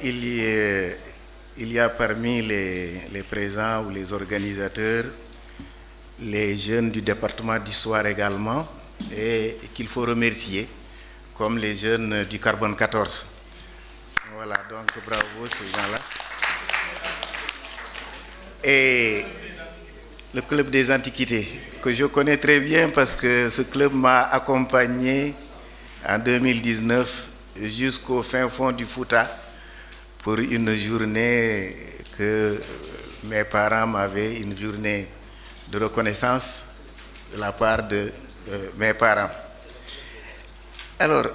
il y a parmi les présents ou les organisateurs les jeunes du département d'histoire également et qu'il faut remercier, comme les jeunes du Carbone 14. Voilà, donc bravo ces gens-là. Et le club des antiquités, que je connais très bien parce que ce club m'a accompagné en 2019 jusqu'au fin fond du Fouta pour une journée que mes parents m'avaient, une journée de reconnaissance de la part de mes parents. Alors,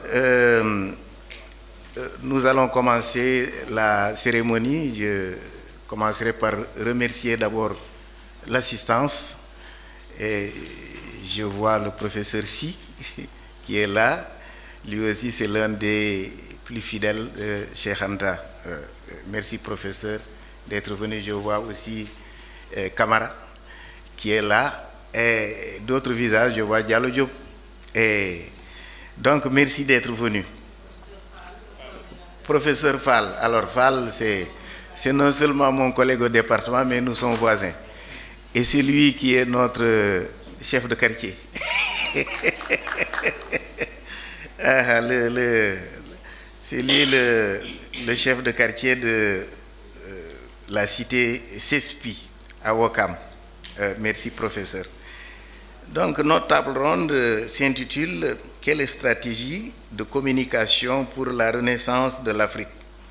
nous allons commencer la cérémonie. Je commencerai par remercier d'abord l'assistance. Et je vois le professeur Si qui est là. Lui aussi, c'est l'un des plus fidèles de Cheikh Anta. Merci, professeur, d'être venu. Je vois aussi Camara qui est là. Et d'autres visages, je vois Diallo Diop. Et donc, merci d'être venu. Professeur Fall. Alors, Fall, c'est non seulement mon collègue au département, mais nous sommes voisins. Et c'est lui qui est notre chef de quartier. C'est lui le chef de quartier de la cité Sespi à Ouakam. Merci, professeur. Donc, notre table ronde s'intitule « Quelle stratégie de communication pour la renaissance de l'Afrique ?»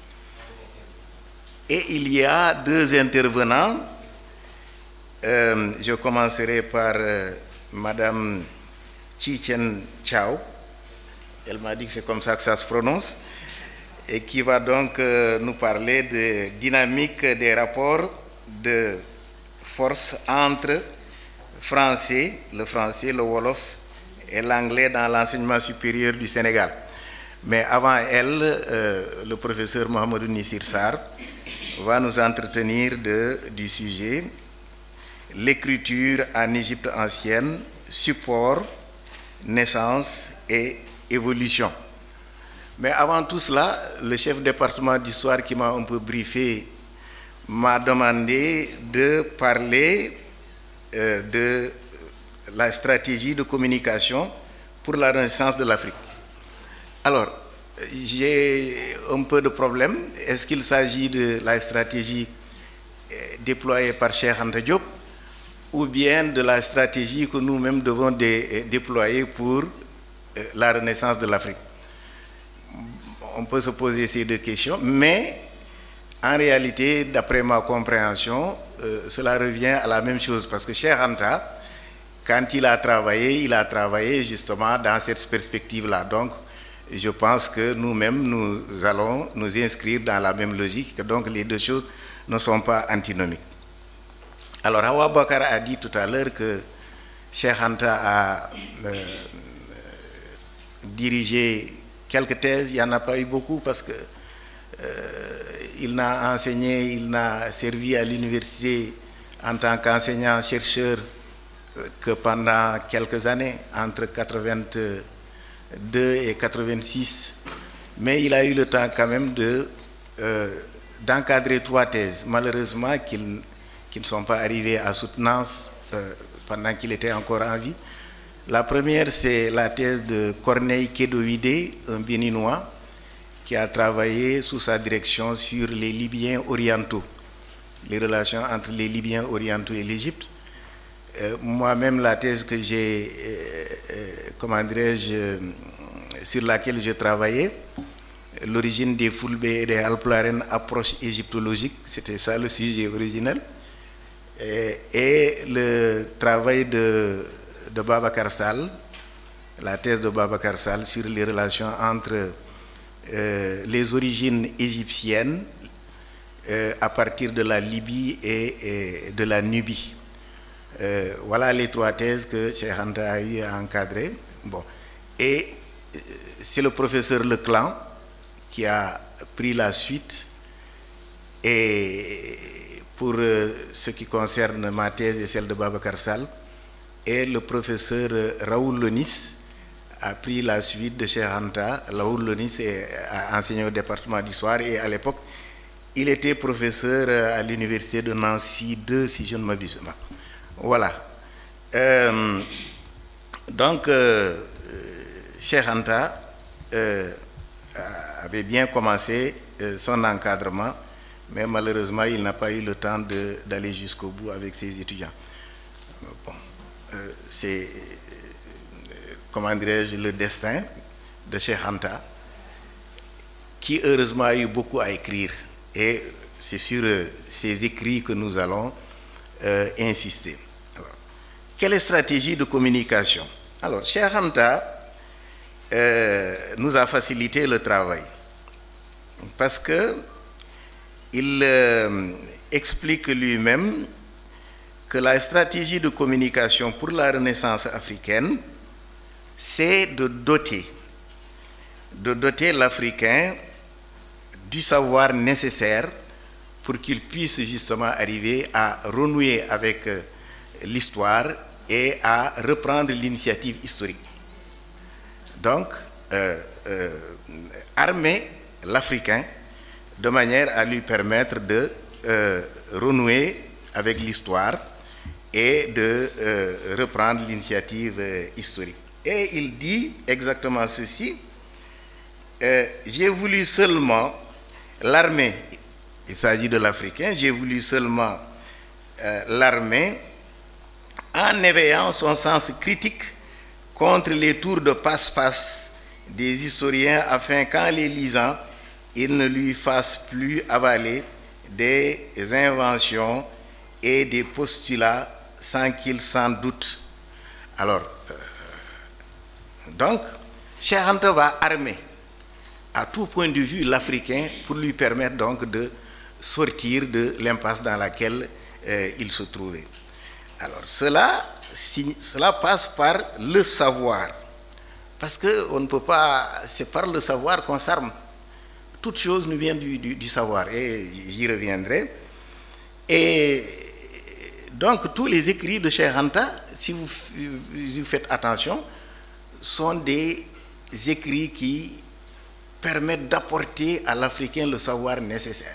Et il y a deux intervenants. Je commencerai par Madame Chichen Chao. Elle m'a dit que c'est comme ça que ça se prononce. Et qui va donc nous parler de dynamique des rapports de force entre le français, le wolof et l'anglais dans l'enseignement supérieur du Sénégal. Mais avant elle, le professeur Mohamedou Nissir Sarr va nous entretenir du sujet l'écriture en Égypte ancienne, support, naissance et évolution. Mais avant tout cela, le chef département d'histoire qui m'a un peu briefé m'a demandé de parler de la stratégie de communication pour la renaissance de l'Afrique. Alors, j'ai un peu de problème. Est-ce qu'il s'agit de la stratégie déployée par Cheikh Anta Diop ou bien de la stratégie que nous-mêmes devons déployer pour la renaissance de l'Afrique? On peut se poser ces deux questions, mais en réalité, d'après ma compréhension, cela revient à la même chose, parce que Cheikh Anta, quand il a travaillé justement dans cette perspective-là. Donc, je pense que nous-mêmes, nous allons nous inscrire dans la même logique, que donc les deux choses ne sont pas antinomiques. Alors, Hawa Bakar a dit tout à l'heure que Cheikh Anta a dirigé quelques thèses. Il n'y en a pas eu beaucoup parce que il n'a enseigné, il n'a servi à l'université en tant qu'enseignant-chercheur que pendant quelques années, entre 82 et 86. Mais il a eu le temps quand même d'encadrer 3 thèses, malheureusement qui ne sont pas arrivées à soutenance pendant qu'il était encore en vie. La première, c'est la thèse de Corneille Kédoïdé, un Béninois, qui a travaillé sous sa direction sur les Libyens orientaux, les relations entre les Libyens orientaux et l'Égypte. Moi-même, la thèse que j'ai, sur laquelle j'ai travaillé, l'origine des Fulbé et des Halplarènes, approche égyptologique, c'était ça le sujet originel. Et le travail de Babacar Sall, la thèse de Babacar Sall sur les relations entre les origines égyptiennes à partir de la Libye et de la Nubie. Voilà les 3 thèses que Cheikh Anta a eu à encadrer. Bon. Et c'est le professeur Leclan qui a pris la suite. Et pour ce qui concerne ma thèse et celle de Babacar Sall, et le professeur Raoul Lonis a pris la suite de Cheikh Anta. Raoul Lonis a enseigné au département d'histoire et à l'époque, il était professeur à l'université de Nancy 2, si je ne m'abuse. Voilà. Donc, Cheikh Anta avait bien commencé son encadrement, mais malheureusement, il n'a pas eu le temps d'aller jusqu'au bout avec ses étudiants. Bon, c'est, comment dirais-je, le destin de Cheikh Anta, qui heureusement a eu beaucoup à écrire. Et c'est sur ces écrits que nous allons insister. Alors, quelle stratégie de communication? Alors, Cheikh Anta nous a facilité le travail parce que il explique lui-même que la stratégie de communication pour la Renaissance africaine, c'est de doter l'Africain du savoir nécessaire pour qu'il puisse justement arriver à renouer avec l'histoire et à reprendre l'initiative historique. Donc, armer l'Africain de manière à lui permettre de renouer avec l'histoire et de reprendre l'initiative historique. Et il dit exactement ceci: j'ai voulu seulement l'armer, il s'agit de l'Africain, j'ai voulu seulement l'armer en éveillant son sens critique contre les tours de passe-passe des historiens afin qu'en les lisant, il ne lui fasse plus avaler des inventions et des postulats sans qu'il s'en doute. Alors, donc, Cheikh Anta va armer à tout point de vue l'Africain pour lui permettre donc de sortir de l'impasse dans laquelle il se trouvait. Alors, cela passe par le savoir, parce qu'on ne peut pas, c'est par le savoir qu'on s'arme. Toute chose nous vient du savoir, et j'y reviendrai. Et donc, tous les écrits de Cheikh Anta, si vous faites attention, sont des écrits qui permettent d'apporter à l'Africain le savoir nécessaire.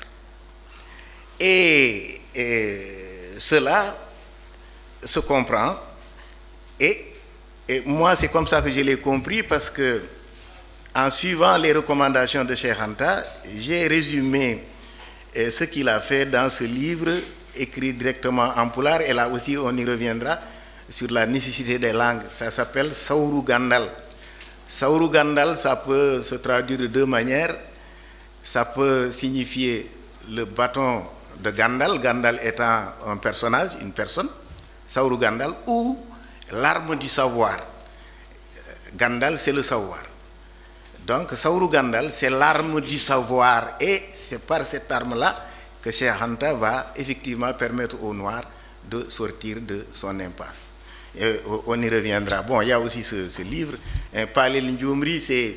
Et cela se comprend, et moi c'est comme ça que je l'ai compris, parce que en suivant les recommandations de Cheikh Anta, j'ai résumé ce qu'il a fait dans ce livre écrit directement en pulaar, et là aussi on y reviendra sur la nécessité des langues. Ça s'appelle Sawru Gandal. Sawru Gandal, ça peut se traduire de deux manières. Ça peut signifier le bâton de Gandal, Gandal étant un personnage, une personne, Sawru Gandal, ou l'arme du savoir. Gandal, c'est le savoir. Donc, Sawru Gandal, c'est l'arme du savoir, et c'est par cette arme-là que Cheikh Anta va effectivement permettre aux Noirs de sortir de son impasse. Et on y reviendra. Bon, il y a aussi ce livre, Palel Ndjoumri, c'est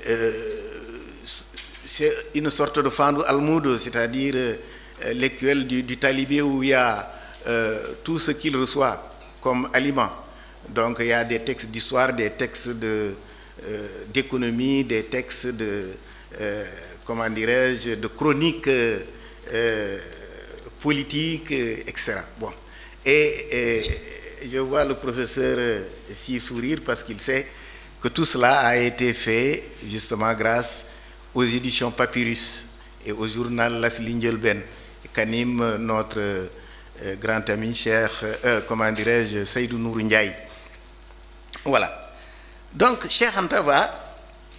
une sorte de Fandou Almoud, c'est-à-dire l'écuelle du talibé, où il y a tout ce qu'il reçoit comme aliment. Donc il y a des textes d'histoire, des textes d'économie, des textes de, comment dirais-je, de chroniques politiques, etc. Bon. Et je vois le professeur s'y sourire parce qu'il sait que tout cela a été fait justement grâce aux éditions Papyrus et au journal Lasli Ndiolben, qu'anime notre grand ami cher, comment dirais-je, Seydou Nourou Ndiaye. Voilà. Donc, Cheikh Anta va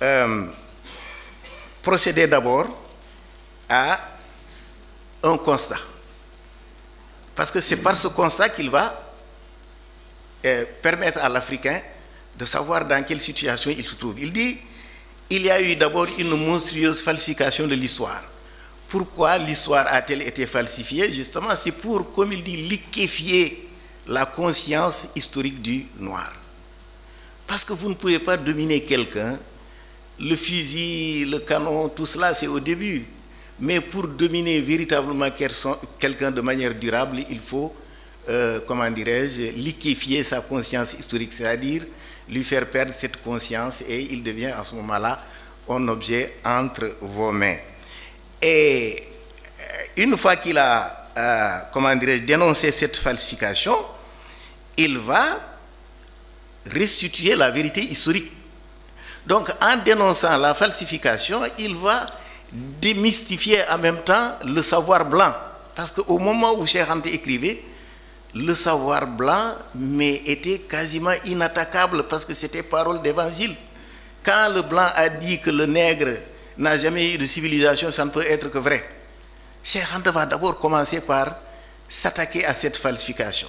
procéder d'abord à un constat. Parce que c'est par ce constat qu'il va permettre à l'Africain de savoir dans quelle situation il se trouve. Il dit, il y a eu d'abord une monstrueuse falsification de l'histoire. Pourquoi l'histoire a-t-elle été falsifiée? Justement, c'est pour, comme il dit, liquéfier la conscience historique du noir. Parce que vous ne pouvez pas dominer quelqu'un, le fusil, le canon, tout cela, c'est au début. Mais pour dominer véritablement quelqu'un de manière durable, il faut, comment dirais-je, liquéfier sa conscience historique, c'est-à-dire lui faire perdre cette conscience, et il devient à ce moment-là un objet entre vos mains. Et Une fois qu'il a, comment dirais-je, dénoncé cette falsification, il va restituer la vérité historique. Donc, en dénonçant la falsification, il va démystifier en même temps le savoir blanc. Parce qu'au moment où Cheikh Anta écrivait, le savoir blanc était quasiment inattaquable parce que c'était parole d'évangile. Quand le blanc a dit que le nègre n'a jamais eu de civilisation, ça ne peut être que vrai. Cheikh Anta va d'abord commencer par s'attaquer à cette falsification.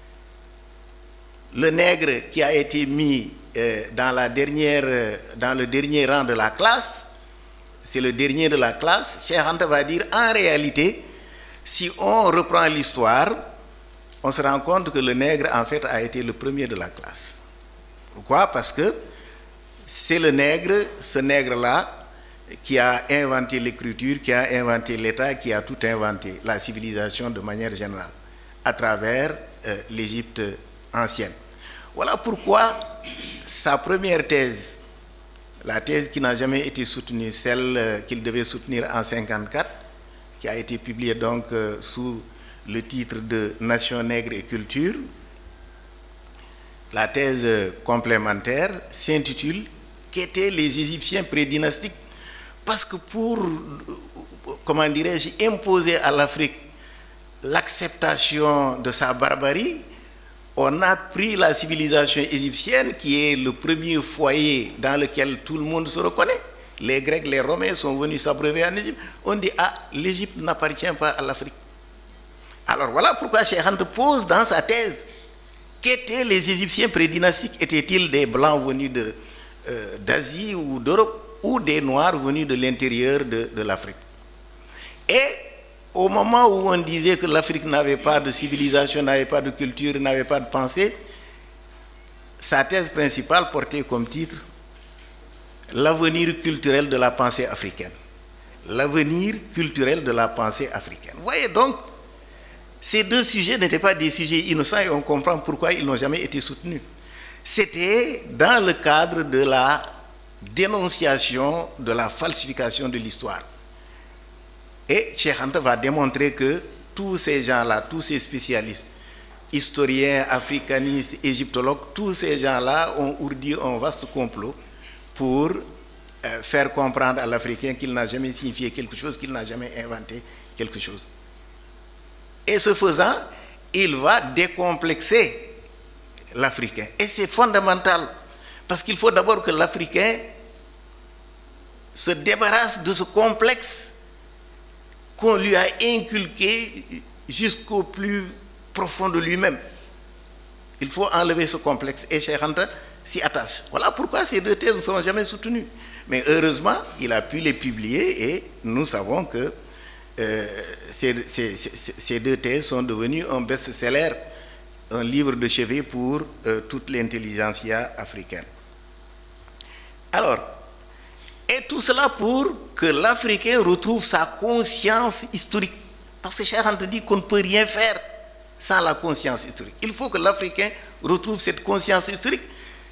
Le nègre qui a été mis dans le dernier rang de la classe, c'est le dernier de la classe, Cheikh Anta va dire en réalité, si on reprend l'histoire, on se rend compte que le nègre en fait a été le premier de la classe. Pourquoi? Parce que c'est le nègre, ce nègre-là, qui a inventé l'écriture, qui a inventé l'État, qui a tout inventé, la civilisation de manière générale, à travers l'Égypte ancienne. Voilà pourquoi sa première thèse, la thèse qui n'a jamais été soutenue, celle qu'il devait soutenir en 1954, qui a été publiée donc sous le titre de Nation nègre et culture, la thèse complémentaire s'intitule « Qu'étaient les Égyptiens prédynastiques ?» Parce que pour, comment dirais-je, imposer à l'Afrique l'acceptation de sa barbarie, on a pris la civilisation égyptienne qui est le premier foyer dans lequel tout le monde se reconnaît. Les Grecs, les Romains sont venus s'abreuver en Égypte. On dit, ah, l'Égypte n'appartient pas à l'Afrique. Alors voilà pourquoi Cheikh Anta pose dans sa thèse, qu'étaient les Égyptiens prédynastiques? Étaient-ils des Blancs venus d'Asie ou d'Europe, ou des Noirs venus de l'intérieur de l'Afrique? Et au moment où on disait que l'Afrique n'avait pas de civilisation, n'avait pas de culture, n'avait pas de pensée, sa thèse principale portait comme titre « L'avenir culturel de la pensée africaine ». L'avenir culturel de la pensée africaine. Vous voyez donc, ces deux sujets n'étaient pas des sujets innocents et on comprend pourquoi ils n'ont jamais été soutenus. C'était dans le cadre de la dénonciation de la falsification de l'histoire. Et Cheikh Anta va démontrer que tous ces gens-là, tous ces spécialistes, historiens, africanistes, égyptologues, tous ces gens-là ont ourdi un vaste complot pour faire comprendre à l'Africain qu'il n'a jamais signifié quelque chose, qu'il n'a jamais inventé quelque chose. Et ce faisant, il va décomplexer l'Africain. Et c'est fondamental, parce qu'il faut d'abord que l'Africain se débarrasse de ce complexe qu'on lui a inculqué jusqu'au plus profond de lui-même. Il faut enlever ce complexe. Et Cheikh Anta s'y attache. Voilà pourquoi ces deux thèses ne seront jamais soutenues. Mais heureusement, il a pu les publier et nous savons que ces deux thèses sont devenues un best-seller, un livre de chevet pour toute l'intelligentsia africaine. Alors, et tout cela pour que l'Africain retrouve sa conscience historique. Parce que Cheikh Anta dit qu'on ne peut rien faire sans la conscience historique. Il faut que l'Africain retrouve cette conscience historique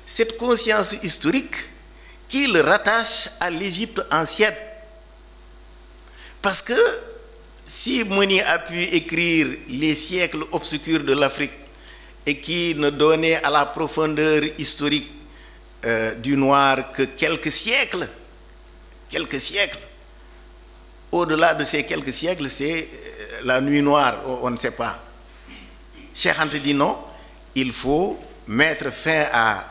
qui le rattache à l'Égypte ancienne. Parce que si Mouni a pu écrire les siècles obscurs de l'Afrique et qui ne donnait à la profondeur historique du noir que quelques siècles, au-delà de ces quelques siècles, c'est la nuit noire, on ne sait pas. Cheikh Anta dit non, il faut mettre fin à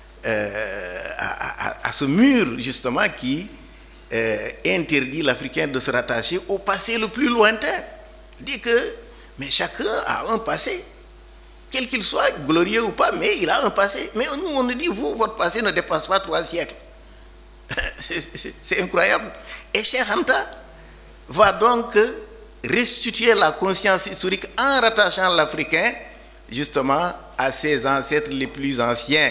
ce mur, justement, qui interdit l'Africain de se rattacher au passé le plus lointain. Il dit que, mais chacun a un passé, quel qu'il soit, glorieux ou pas, mais il a un passé. Mais nous, on nous dit, vous, votre passé ne dépasse pas 3 siècles. C'est incroyable. Et Cheikh Anta va donc restituer la conscience historique en rattachant l'Africain justement à ses ancêtres les plus anciens,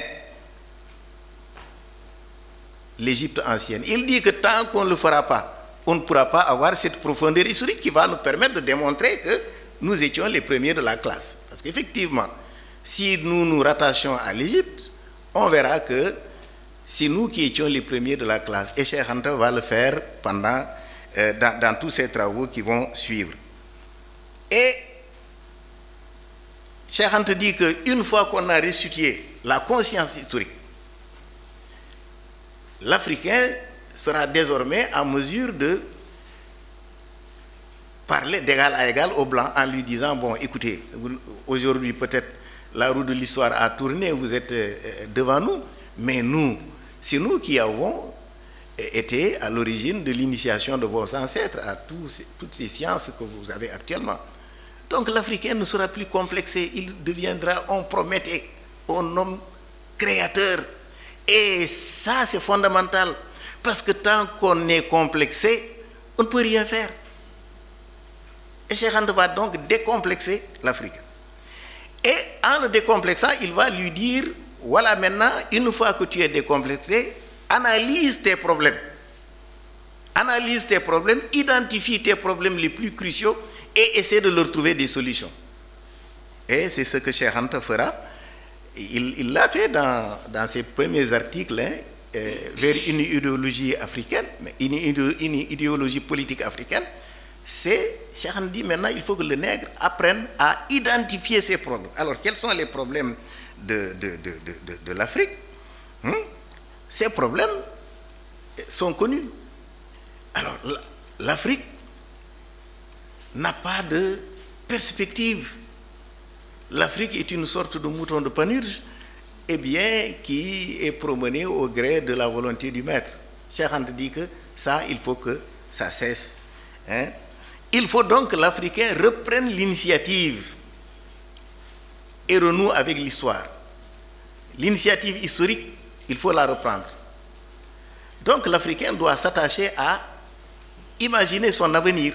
l'Égypte ancienne. Il dit que tant qu'on ne le fera pas, on ne pourra pas avoir cette profondeur historique qui va nous permettre de démontrer que nous étions les premiers de la classe. Parce qu'effectivement, si nous nous rattachons à l'Égypte, on verra que c'est nous qui étions les premiers de la classe. Et Cheikh Anta va le faire pendant, dans tous ces travaux qui vont suivre. Et Cheikh Anta dit qu'une fois qu'on a restitué la conscience historique, l'Africain sera désormais en mesure de parler d'égal à égal au blanc en lui disant, bon, écoutez, aujourd'hui peut-être la roue de l'histoire a tourné, vous êtes devant nous, mais nous, c'est nous qui avons été à l'origine de l'initiation de vos ancêtres à toutes ces sciences que vous avez actuellement. Donc l'Africain ne sera plus complexé, il deviendra un Prométhée, un homme créateur. Et ça, c'est fondamental, parce que tant qu'on est complexé, on ne peut rien faire. Et Cheikh Anta va donc décomplexer l'Africain. Et en le décomplexant, il va lui dire, voilà maintenant, une fois que tu es décomplexé, analyse tes problèmes. Analyse tes problèmes, identifie tes problèmes les plus cruciaux et essaie de leur trouver des solutions. Et c'est ce que Cheikh Anta fera. Il l'a fait dans ses premiers articles vers une idéologie africaine, une idéologie politique africaine. C'est, Cheikh Anta dit maintenant, il faut que le nègre apprenne à identifier ses problèmes. Alors, quels sont les problèmes de l'Afrique? Ces problèmes sont connus. Alors, l'Afrique n'a pas de perspective. L'Afrique est une sorte de mouton de Panurge, eh bien, qui est promené au gré de la volonté du maître. Cheikh Anta dit que ça, il faut que ça cesse. Il faut donc que l'Africain reprenne l'initiative et renoue avec l'histoire. L'initiative historique, il faut la reprendre. Donc l'Africain doit s'attacher à imaginer son avenir.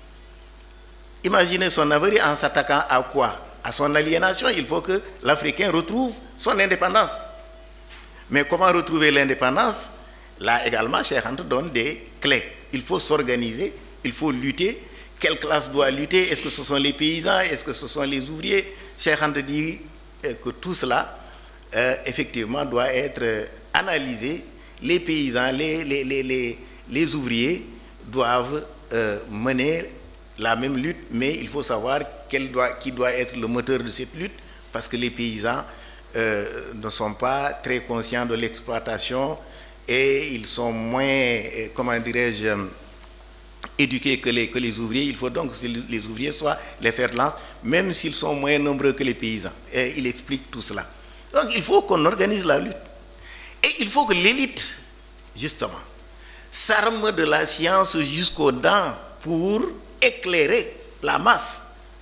Imaginer son avenir en s'attaquant à quoi? À son aliénation. Il faut que l'Africain retrouve son indépendance. Mais comment retrouver l'indépendance? Là également, Cheikh Anta donne des clés. Il faut s'organiser, il faut lutter. Quelle classe doit lutter? Est-ce que ce sont les paysans? Est-ce que ce sont les ouvriers? Cheikh Anta dit que tout cela, effectivement, doit être analysé. Les paysans, les ouvriers doivent mener la même lutte, mais il faut savoir qui doit être le moteur de cette lutte, parce que les paysans ne sont pas très conscients de l'exploitation et ils sont moins, comment dirais-je, éduqués que les ouvriers. Il faut donc que les ouvriers soient les fers de lance, même s'ils sont moins nombreux que les paysans. Et il explique tout cela. Donc il faut qu'on organise la lutte. Et il faut que l'élite, justement, s'arme de la science jusqu'aux dents pour éclairer la masse.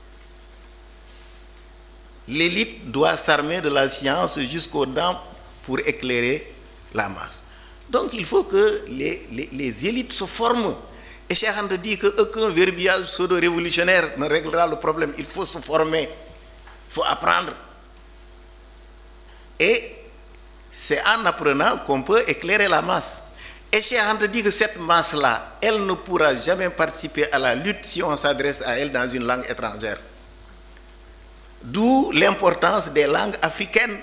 L'élite doit s'armer de la science jusqu'aux dents pour éclairer la masse. Donc il faut que les élites se forment. Et Cheikh Anta dit qu'aucun verbiage pseudo-révolutionnaire ne réglera le problème. Il faut se former, il faut apprendre. Et c'est en apprenant qu'on peut éclairer la masse. Et Cheikh Anta dit que cette masse-là, elle ne pourra jamais participer à la lutte si on s'adresse à elle dans une langue étrangère. D'où l'importance des langues africaines.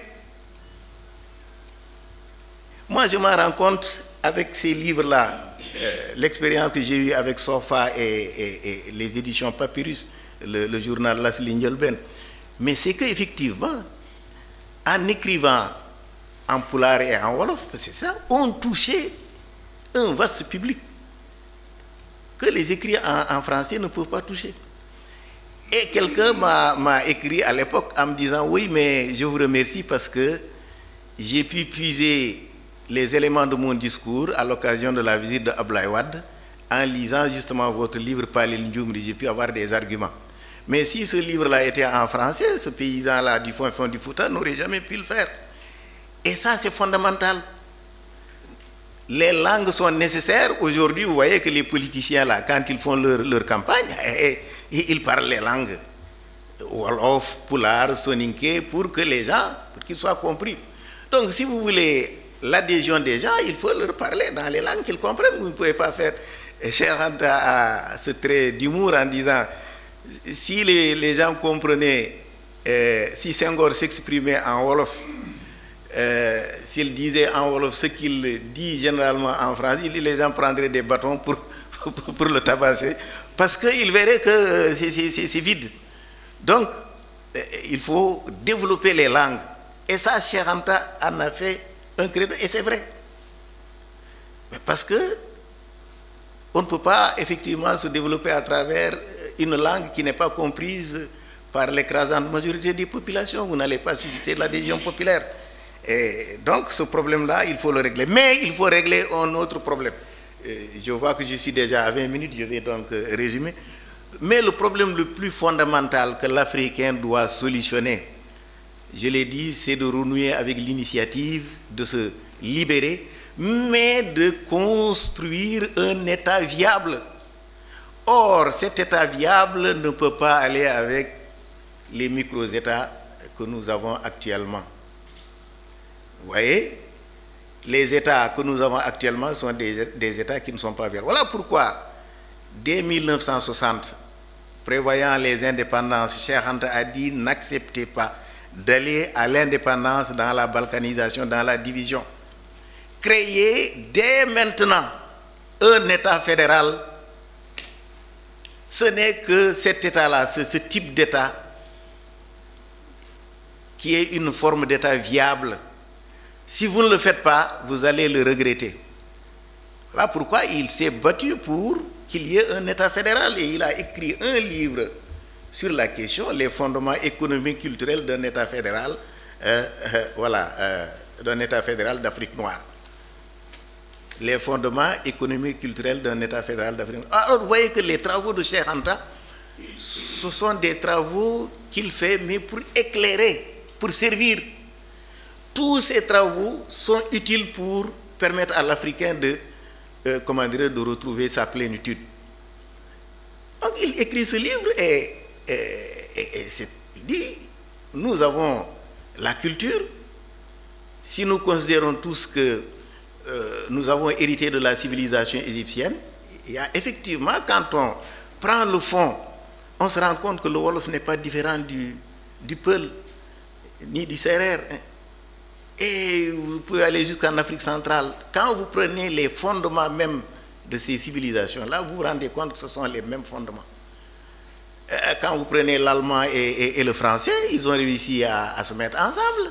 Moi, je m'en rends compte avec ces livres-là, l'expérience que j'ai eue avec Sofa et les éditions Papyrus, le journal Las Lingelben. Mais c'est qu'effectivement, en écrivant en pulaar et en wolof, c'est ça, on touchait un vaste public que les écrits en français ne peuvent pas toucher. Et quelqu'un m'a écrit à l'époque en me disant, oui, mais je vous remercie parce que j'ai pu puiser les éléments de mon discours à l'occasion de la visite de Abdoulaye Wade en lisant justement votre livre Palil Ndioumri, j'ai pu avoir des arguments. Mais si ce livre-là était en français, ce paysan-là du fond du Fouta n'aurait jamais pu le faire. Et ça, c'est fondamental. Les langues sont nécessaires. Aujourd'hui, vous voyez que les politiciens, là, quand ils font leur campagne, ils parlent les langues wolof, pulaar, soninké, pour que les gens, pour qu'ils soient compris. Donc, si vous voulez l'adhésion des gens, il faut leur parler dans les langues qu'ils comprennent. Vous ne pouvez pas faire. Cheikh Anta a ce trait d'humour en disant, si les gens comprenaient, si Senghor s'exprimait en wolof, s'il disait en wolof ce qu'il dit généralement en français, les gens prendraient des bâtons pour le tabasser, parce qu'il verrait que c'est vide. Donc, il faut développer les langues. Et ça, Cheikh Anta en a fait un credo, et c'est vrai. Mais parce que on ne peut pas effectivement se développer à travers une langue qui n'est pas comprise par l'écrasante majorité des populations. Vous n'allez pas susciter l'adhésion populaire. Et donc, ce problème-là, il faut le régler. Mais il faut régler un autre problème. Je vois que je suis déjà à 20 minutes, je vais donc résumer. Mais le problème le plus fondamental que l'Africain doit solutionner, je l'ai dit, c'est de renouer avec l'initiative, de se libérer, mais de construire un État viable. Or, cet État viable ne peut pas aller avec les micro-États que nous avons actuellement. Vous voyez, les États que nous avons actuellement sont des États qui ne sont pas viables. Voilà pourquoi, dès 1960, prévoyant les indépendances, Cheikh Anta a dit n'acceptez pas d'aller à l'indépendance dans la balkanisation, dans la division. Créer dès maintenant un État fédéral. Ce n'est que cet État-là, ce type d'État, qui est une forme d'État viable. Si vous ne le faites pas, vous allez le regretter. Voilà pourquoi il s'est battu pour qu'il y ait un État fédéral et il a écrit un livre sur la question, les fondements économiques et culturels d'un État fédéral, d'un État fédéral d'Afrique noire. Les fondements économiques et culturels d'un État fédéral d'Afrique noire. Alors vous voyez que les travaux de Cheikh Anta, ce sont des travaux qu'il fait, mais pour éclairer, pour servir. Tous ces travaux sont utiles pour permettre à l'Africain de retrouver sa plénitude. Donc il écrit ce livre et il dit, nous avons la culture, si nous considérons tous que nous avons hérité de la civilisation égyptienne, il y a effectivement, quand on prend le fond, on se rend compte que le Wolof n'est pas différent du Peul, ni du Serer. Et vous pouvez aller jusqu'en Afrique centrale. Quand vous prenez les fondements même de ces civilisations-là, vous vous rendez compte que ce sont les mêmes fondements. Quand vous prenez l'allemand et le français, ils ont réussi à se mettre ensemble.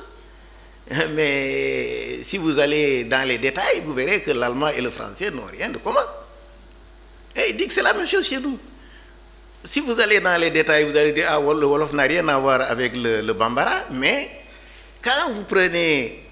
Mais si vous allez dans les détails, vous verrez que l'allemand et le français n'ont rien de commun. Et il dit que c'est la même chose chez nous. Si vous allez dans les détails, vous allez dire ah, le Wolof n'a rien à voir avec le Bambara, mais quand vous prenez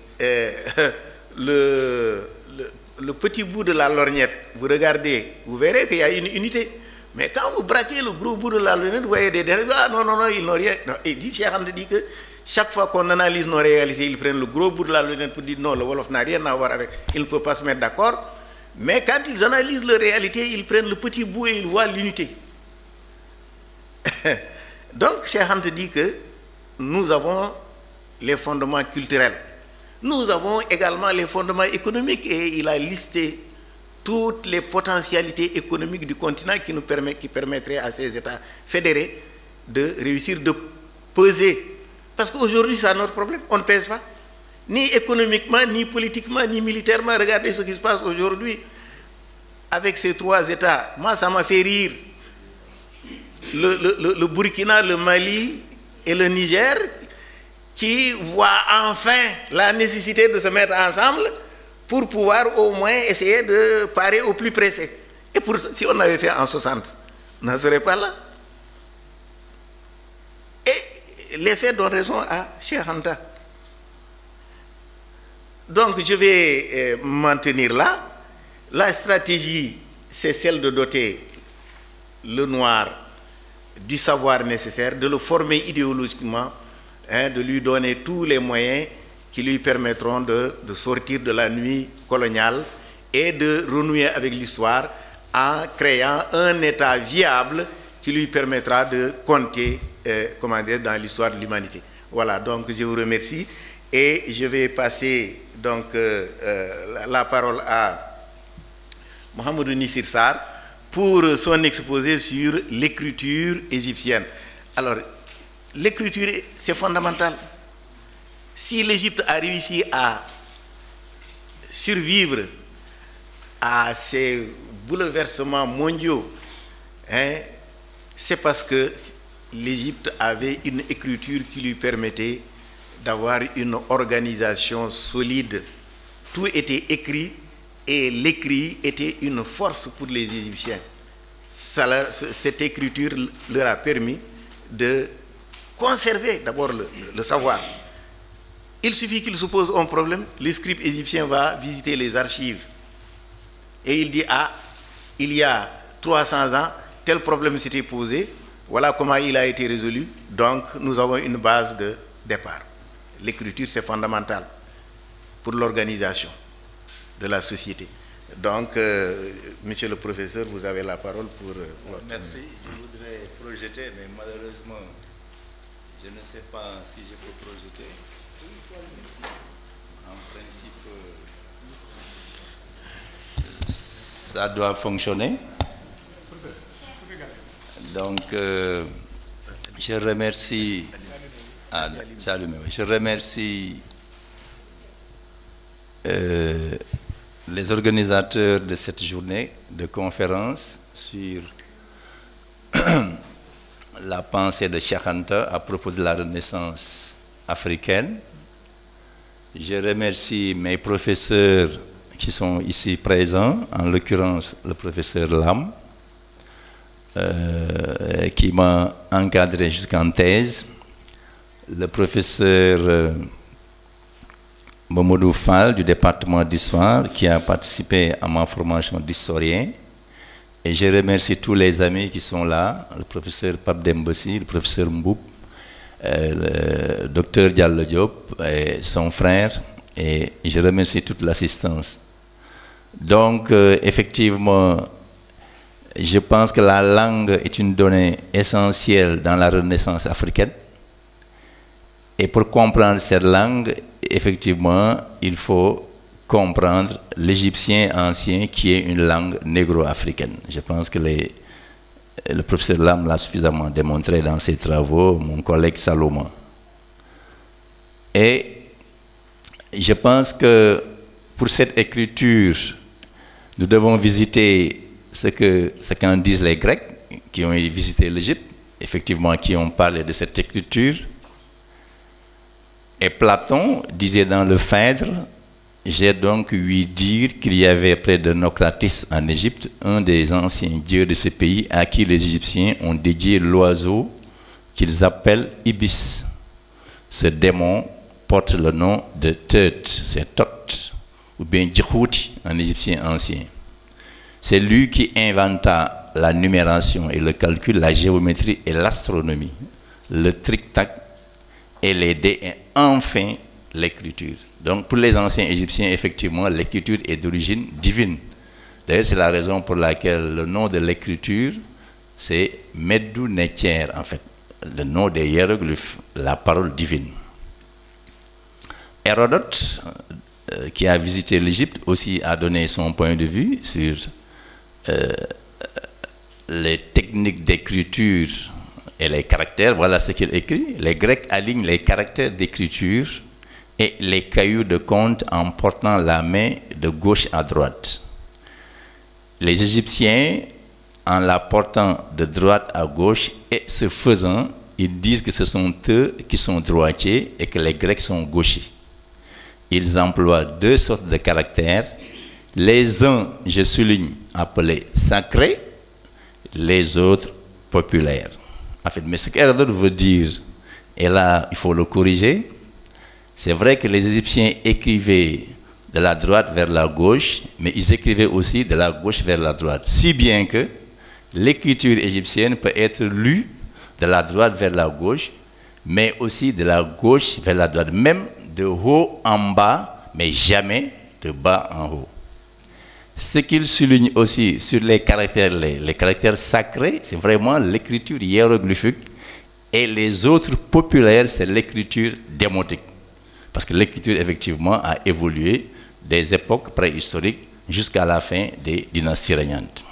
le petit bout de la lorgnette, vous regardez, vous verrez qu'il y a une unité. Mais quand vous braquez le gros bout de la lorgnette, vous voyez des dérives, ah non, ils n'ont rien. Non, et dit, Cheikh Anta dit que chaque fois qu'on analyse nos réalités, ils prennent le gros bout de la lorgnette pour dire non, le Wolof n'a rien à voir avec, ils ne peuvent pas se mettre d'accord. Mais quand ils analysent leur réalité, ils prennent le petit bout et ils voient l'unité. Donc, Cheikh Anta dit que nous avons les fondements culturels. Nous avons également les fondements économiques et il a listé toutes les potentialités économiques du continent qui permettraient à ces États fédérés de réussir de peser. Parce qu'aujourd'hui, c'est notre problème. On ne pèse pas. Ni économiquement, ni politiquement, ni militairement. Regardez ce qui se passe aujourd'hui avec ces trois États. Moi, ça m'a fait rire. Le Burkina, le Mali et le Niger qui voient enfin la nécessité de se mettre ensemble pour pouvoir au moins essayer de parer au plus pressé. Et pour, si on avait fait en 60, on n'en serait pas là. Et les faits donnent raison à Cheikh Anta. Donc je vais m'en tenir là. La stratégie, c'est celle de doter le noir du savoir nécessaire, de le former idéologiquement, de lui donner tous les moyens qui lui permettront de sortir de la nuit coloniale et de renouer avec l'histoire en créant un État viable qui lui permettra de compter dans l'histoire de l'humanité. Voilà, donc je vous remercie et je vais passer donc, la parole à Mohamedou Nissir Sarr pour son exposé sur l'écriture égyptienne. Alors, l'écriture, c'est fondamental. Si l'Égypte a réussi à survivre à ces bouleversements mondiaux, hein, c'est parce que l'Égypte avait une écriture qui lui permettait d'avoir une organisation solide. Tout était écrit et l'écrit était une force pour les Égyptiens. Cette écriture leur a permis de conserver d'abord le savoir. Il suffit qu'il se pose un problème, le scribe égyptien va visiter les archives et il dit, ah, il y a 300 ans, tel problème s'était posé, voilà comment il a été résolu, donc nous avons une base de départ. L'écriture, c'est fondamental pour l'organisation de la société. Donc, monsieur le professeur, vous avez la parole pour votre... Merci. Je voudrais projeter, mais malheureusement, je ne sais pas si je peux projeter. En principe, ça doit fonctionner. Donc, je remercie... Ah, salut, je remercie les organisateurs de cette journée de conférence sur la pensée de Cheikh Anta à propos de la Renaissance africaine. Je remercie mes professeurs qui sont ici présents, en l'occurrence le professeur Lam, qui m'a encadré jusqu'en thèse, le professeur Mamadou Fall du département d'histoire qui a participé à ma formation d'historien, et je remercie tous les amis qui sont là, le professeur Pape Dembossi, le professeur Mboup, le docteur Diallo Diop et son frère, et je remercie toute l'assistance. Donc effectivement, je pense que la langue est une donnée essentielle dans la Renaissance africaine. Et pour comprendre cette langue, effectivement, il faut comprendre l'égyptien ancien qui est une langue négro-africaine. Je pense que le professeur Lam l'a suffisamment démontré dans ses travaux, mon collègue Salomon. Et je pense que pour cette écriture, nous devons visiter ce qu'en disent les Grecs qui ont visité l'Égypte, effectivement, qui ont parlé de cette écriture. Et Platon disait dans le Phèdre, j'ai donc ouï dire qu'il y avait près de Nocratis en Égypte, un des anciens dieux de ce pays à qui les Égyptiens ont dédié l'oiseau qu'ils appellent Ibis. Ce démon porte le nom de Tut, c'est Tot, ou bien Djihouti en égyptien ancien. C'est lui qui inventa la numération et le calcul, la géométrie et l'astronomie, le tric-tac et les dés, et enfin l'écriture. Donc pour les anciens Égyptiens, effectivement, l'écriture est d'origine divine. D'ailleurs, c'est la raison pour laquelle le nom de l'écriture, c'est Medu Neter, en fait, le nom des hiéroglyphes, la parole divine. Hérodote, qui a visité l'Égypte, aussi a donné son point de vue sur les techniques d'écriture et les caractères. Voilà ce qu'il écrit. Les Grecs alignent les caractères d'écriture et les cailloux de compte en portant la main de gauche à droite. Les Égyptiens, en la portant de droite à gauche, et ce faisant, ils disent que ce sont eux qui sont droitiers et que les Grecs sont gauchers. Ils emploient deux sortes de caractères. Les uns, je souligne, appelés sacrés, les autres populaires. En fait, mais ce qu'Hérodote veut dire, et là, il faut le corriger, c'est vrai que les Égyptiens écrivaient de la droite vers la gauche, mais ils écrivaient aussi de la gauche vers la droite. Si bien que l'écriture égyptienne peut être lue de la droite vers la gauche, mais aussi de la gauche vers la droite, même de haut en bas, mais jamais de bas en haut. Ce qu'il souligne aussi sur les caractères sacrés, c'est vraiment l'écriture hiéroglyphique, et les autres populaires, c'est l'écriture démotique. Parce que l'écriture, effectivement, a évolué des époques préhistoriques jusqu'à la fin des dynasties régnantes.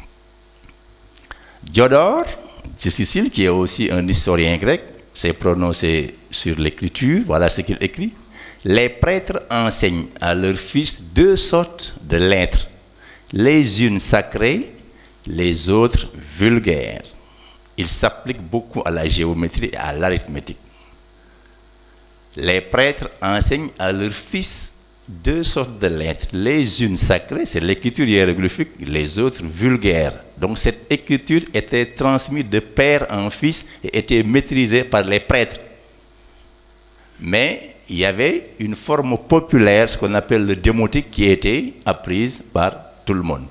Diodore de Sicile, qui est aussi un historien grec, s'est prononcé sur l'écriture. Voilà ce qu'il écrit. Les prêtres enseignent à leurs fils deux sortes de lettres, Les unes sacrées, les autres vulgaires. Il s'applique beaucoup à la géométrie et à l'arithmétique. Les prêtres enseignent à leurs fils deux sortes de lettres. Les unes sacrées, c'est l'écriture hiéroglyphique, les autres vulgaires. Donc cette écriture était transmise de père en fils et était maîtrisée par les prêtres. Mais il y avait une forme populaire, ce qu'on appelle le démotique, qui était apprise par tout le monde.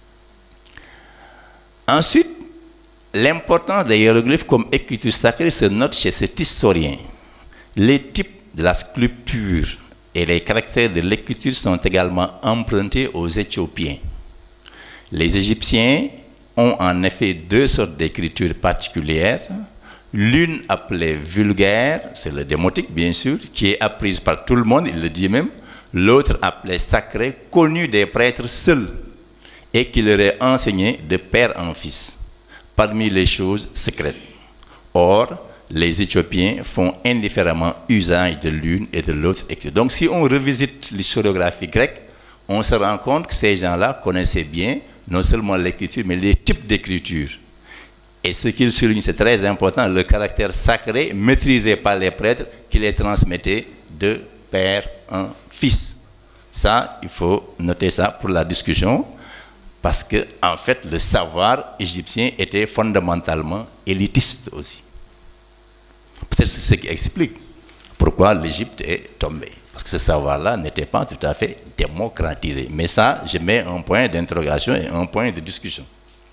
Ensuite, l'importance des hiéroglyphes comme écriture sacrée se note chez cet historien. Les types de la sculpture et les caractères de l'écriture sont également empruntés aux Éthiopiens. Les Égyptiens ont en effet deux sortes d'écriture particulières. L'une appelée vulgaire, c'est le démotique bien sûr, qui est apprise par tout le monde, il le dit même. L'autre appelée sacrée, connue des prêtres seuls et qui leur est enseignée de père en fils, parmi les choses secrètes. Or, les Éthiopiens font indifféremment usage de l'une et de l'autre écriture. Donc si on revisite l'historiographie grecque, on se rend compte que ces gens-là connaissaient bien non seulement l'écriture, mais les types d'écriture. Et ce qu'il souligne, c'est très important, le caractère sacré maîtrisé par les prêtres qui les transmettaient de père en fils. Ça, il faut noter ça pour la discussion, parce que en fait, le savoir égyptien était fondamentalement élitiste aussi. Peut-être c'est ce qui explique pourquoi l'Égypte est tombée. Parce que ce savoir-là n'était pas tout à fait démocratisé. Mais ça, je mets un point d'interrogation et un point de discussion.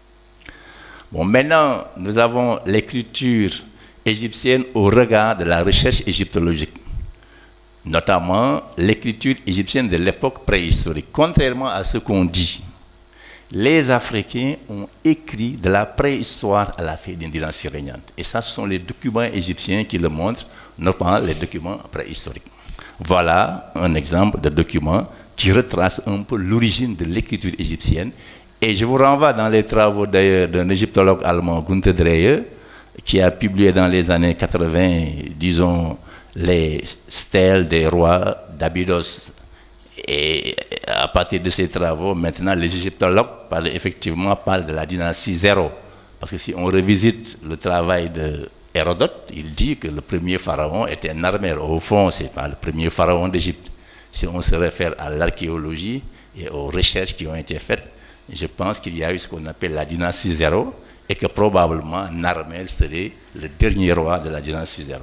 Bon, maintenant, nous avons l'écriture égyptienne au regard de la recherche égyptologique, notamment l'écriture égyptienne de l'époque préhistorique. Contrairement à ce qu'on dit, les Africains ont écrit de la préhistoire à la fin d'une dynastie régnante. Et ça, ce sont les documents égyptiens qui le montrent, notamment les documents préhistoriques. Voilà un exemple de document qui retrace un peu l'origine de l'écriture égyptienne. Et je vous renvoie dans les travaux d'ailleurs d'un égyptologue allemand, Gunther Dreyer, qui a publié dans les années 80, disons, les stèles des rois d'Abydos. Et à partir de ces travaux, maintenant, les égyptologues effectivement parlent de la dynastie 0. Parce que si on revisite le travail de Hérodote, il dit que le premier pharaon était Narmer. Au fond, ce n'est pas le premier pharaon d'Égypte. Si on se réfère à l'archéologie et aux recherches qui ont été faites, je pense qu'il y a eu ce qu'on appelle la dynastie 0 et que probablement Narmer serait le dernier roi de la dynastie 0.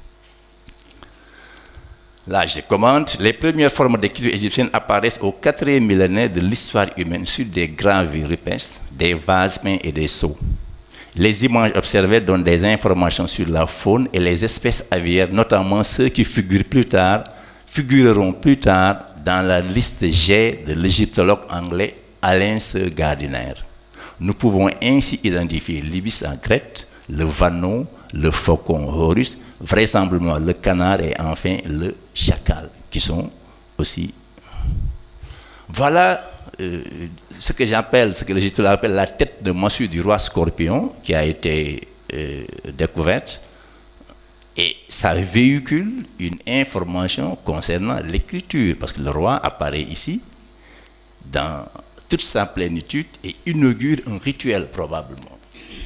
Là, je commente, les premières formes d'écriture égyptienne apparaissent au 4e millénaire de l'histoire humaine sur des gravures rupestres, des vases peints et des sceaux. Les images observées donnent des informations sur la faune et les espèces aviaires, notamment ceux qui figureront plus tard dans la liste G de l'égyptologue anglais Alain Sir Gardiner. Nous pouvons ainsi identifier l'ibis en Crète, le vanneau, le faucon Horus, vraisemblablement le canard et enfin le chacal, qui sont aussi... Voilà ce que j'appelle, ce que l'égyptologue appelle la tête de massue du roi Scorpion, qui a été découverte, et ça véhicule une information concernant l'écriture, parce que le roi apparaît ici dans toute sa plénitude et inaugure un rituel probablement.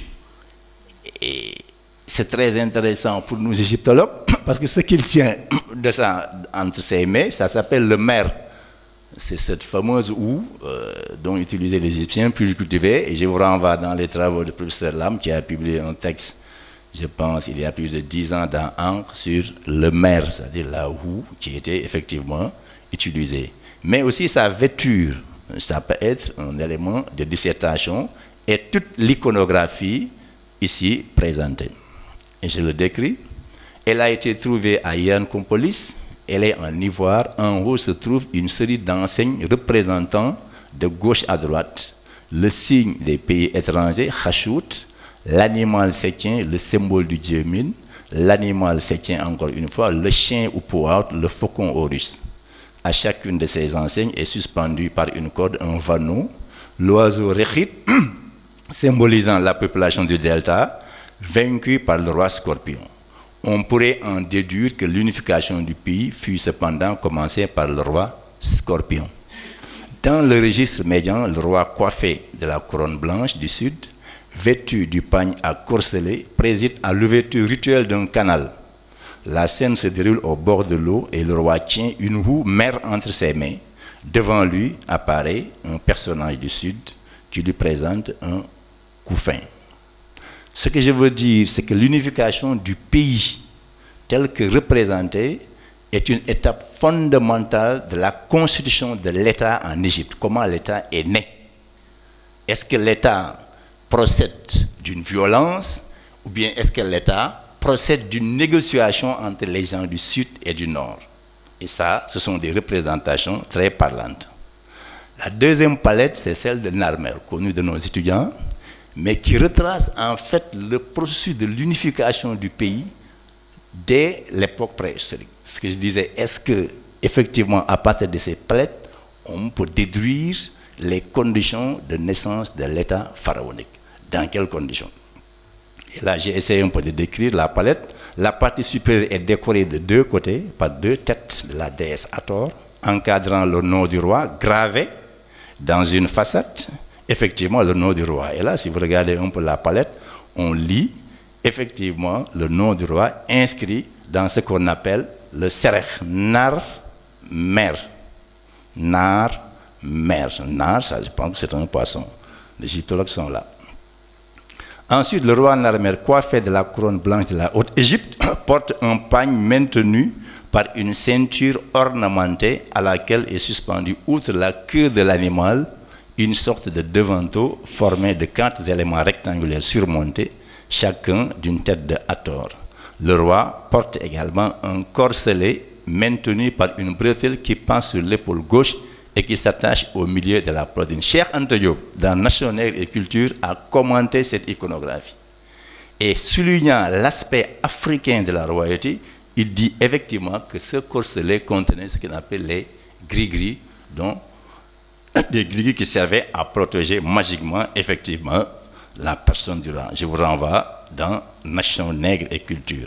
Et c'est très intéressant pour nous égyptologues, parce que ce qu'il tient de ça entre ses mains, ça s'appelle le mer. C'est cette fameuse houe dont utilisaient les Égyptiens, puis cultivée, et je vous renvoie dans les travaux du professeur Lam, qui a publié un texte, je pense, il y a plus de 10 ans dans Ankh, sur le mer, c'est-à-dire la houe qui était effectivement utilisée. Mais aussi sa vêture, ça peut être un élément de dissertation, et toute l'iconographie ici présentée. Et je le décris. Elle a été trouvée à Hierakonpolis. Elle est en ivoire. En haut se trouve une série d'enseignes représentant de gauche à droite le signe des pays étrangers, Khashout, l'animal septien, le symbole du dieu Min, l'animal septien encore une fois, le chien ou Pouaut, le faucon Horus. À chacune de ces enseignes est suspendu par une corde un vanneau, l'oiseau Réchit, symbolisant la population du delta, vaincu par le roi Scorpion. On pourrait en déduire que l'unification du pays fut cependant commencée par le roi Scorpion. Dans le registre médian, le roi coiffé de la couronne blanche du sud, vêtu du pagne à corselet, préside à l'ouverture rituelle d'un canal. La scène se déroule au bord de l'eau et le roi tient une houe mère entre ses mains. Devant lui apparaît un personnage du sud qui lui présente un couffin. Ce que je veux dire, c'est que l'unification du pays tel que représenté est une étape fondamentale de la constitution de l'État en Égypte. Comment l'État est né? Est-ce que l'État procède d'une violence ou bien est-ce que l'État procède d'une négociation entre les gens du Sud et du Nord? Et ça, ce sont des représentations très parlantes. La deuxième palette, c'est celle de Narmer, connue de nos étudiants, mais qui retrace en fait le processus de l'unification du pays dès l'époque préhistorique. Ce que je disais, est-ce que effectivement, à partir de ces palettes, on peut déduire les conditions de naissance de l'État pharaonique? Dans quelles conditions? Et là, j'ai essayé un peu de décrire la palette. La partie supérieure est décorée de deux côtés par deux têtes de la déesse Hathor, encadrant le nom du roi, gravé dans une façade, effectivement, le nom du roi. Et là, si vous regardez un peu la palette, on lit effectivement le nom du roi inscrit dans ce qu'on appelle le serech, Nar Mer. Nar Mer. Nar, ça, je pense que c'est un poisson. Les égyptologues sont là. Ensuite, le roi Narmer, coiffé de la couronne blanche de la Haute-Égypte, porte un pagne maintenu par une ceinture ornementée à laquelle est suspendue, outre la queue de l'animal, une sorte de devanteau formé de 4 éléments rectangulaires surmontés, chacun d'une tête de Hathor. Le roi porte également un corselet maintenu par une bretelle qui passe sur l'épaule gauche et qui s'attache au milieu de la poitrine. Cheikh Anta Diop, dans National et Culture, a commenté cette iconographie. Et soulignant l'aspect africain de la royauté, il dit effectivement que ce corselet contenait ce qu'on appelle les gris-gris, dont des gris-gris qui servaient à protéger magiquement, effectivement, la personne du roi. Je vous renvoie dans Nation, Nègre et Culture.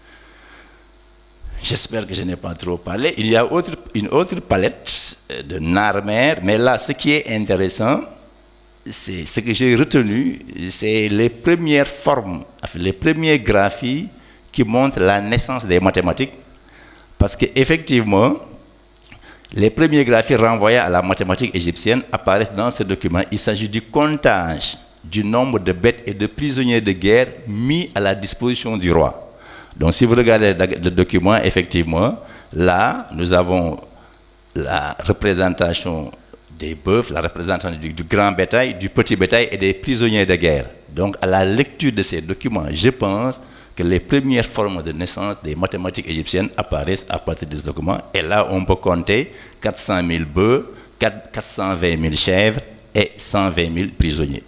J'espère que je n'ai pas trop parlé. Il y a une autre palette de Narmer, mais là, ce qui est intéressant, c'est ce que j'ai retenu, c'est les premières formes, les premiers graphies qui montrent la naissance des mathématiques, parce qu'effectivement, les premiers graphies renvoyés à la mathématique égyptienne apparaissent dans ce document. Il s'agit du comptage du nombre de bêtes et de prisonniers de guerre mis à la disposition du roi. Donc si vous regardez le document, effectivement, là, nous avons la représentation des bœufs, la représentation du grand bétail, du petit bétail et des prisonniers de guerre. Donc à la lecture de ces documents, je pense que les premières formes de naissance des mathématiques égyptiennes apparaissent à partir de ce document. Et là, on peut compter 400 000 bœufs, 420 000 chèvres et 120 000 prisonniers.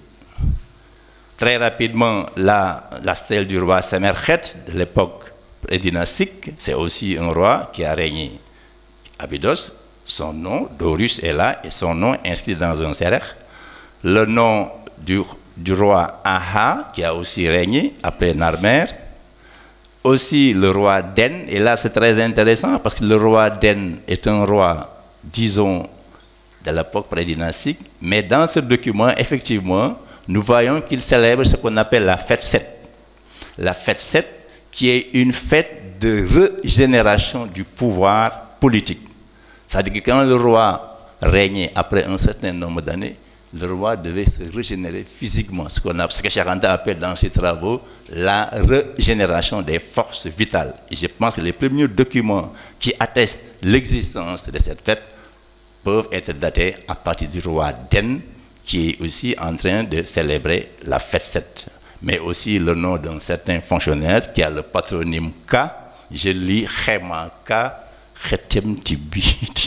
Très rapidement, la stèle du roi Semerkhet de l'époque prédynastique, c'est aussi un roi qui a régné à Abydos. Son nom, Dorus, est là et son nom inscrit dans un serech. Le nom du roi Aha, qui a aussi régné après Narmer. Aussi le roi Den, et là c'est très intéressant parce que le roi Den est un roi, disons, de l'époque prédynastique, mais dans ce document, effectivement, nous voyons qu'il célèbre ce qu'on appelle la fête 7. La fête 7 qui est une fête de régénération du pouvoir politique. C'est-à-dire que quand le roi régnait après un certain nombre d'années, le roi devait se régénérer physiquement, ce que Cheikh Anta appelle dans ses travaux la régénération des forces vitales. Et je pense que les premiers documents qui attestent l'existence de cette fête peuvent être datés à partir du roi Den, qui est aussi en train de célébrer la fête 7. Mais aussi le nom d'un certain fonctionnaire qui a le patronyme K, je lis Khema K, Khetem Tibiti.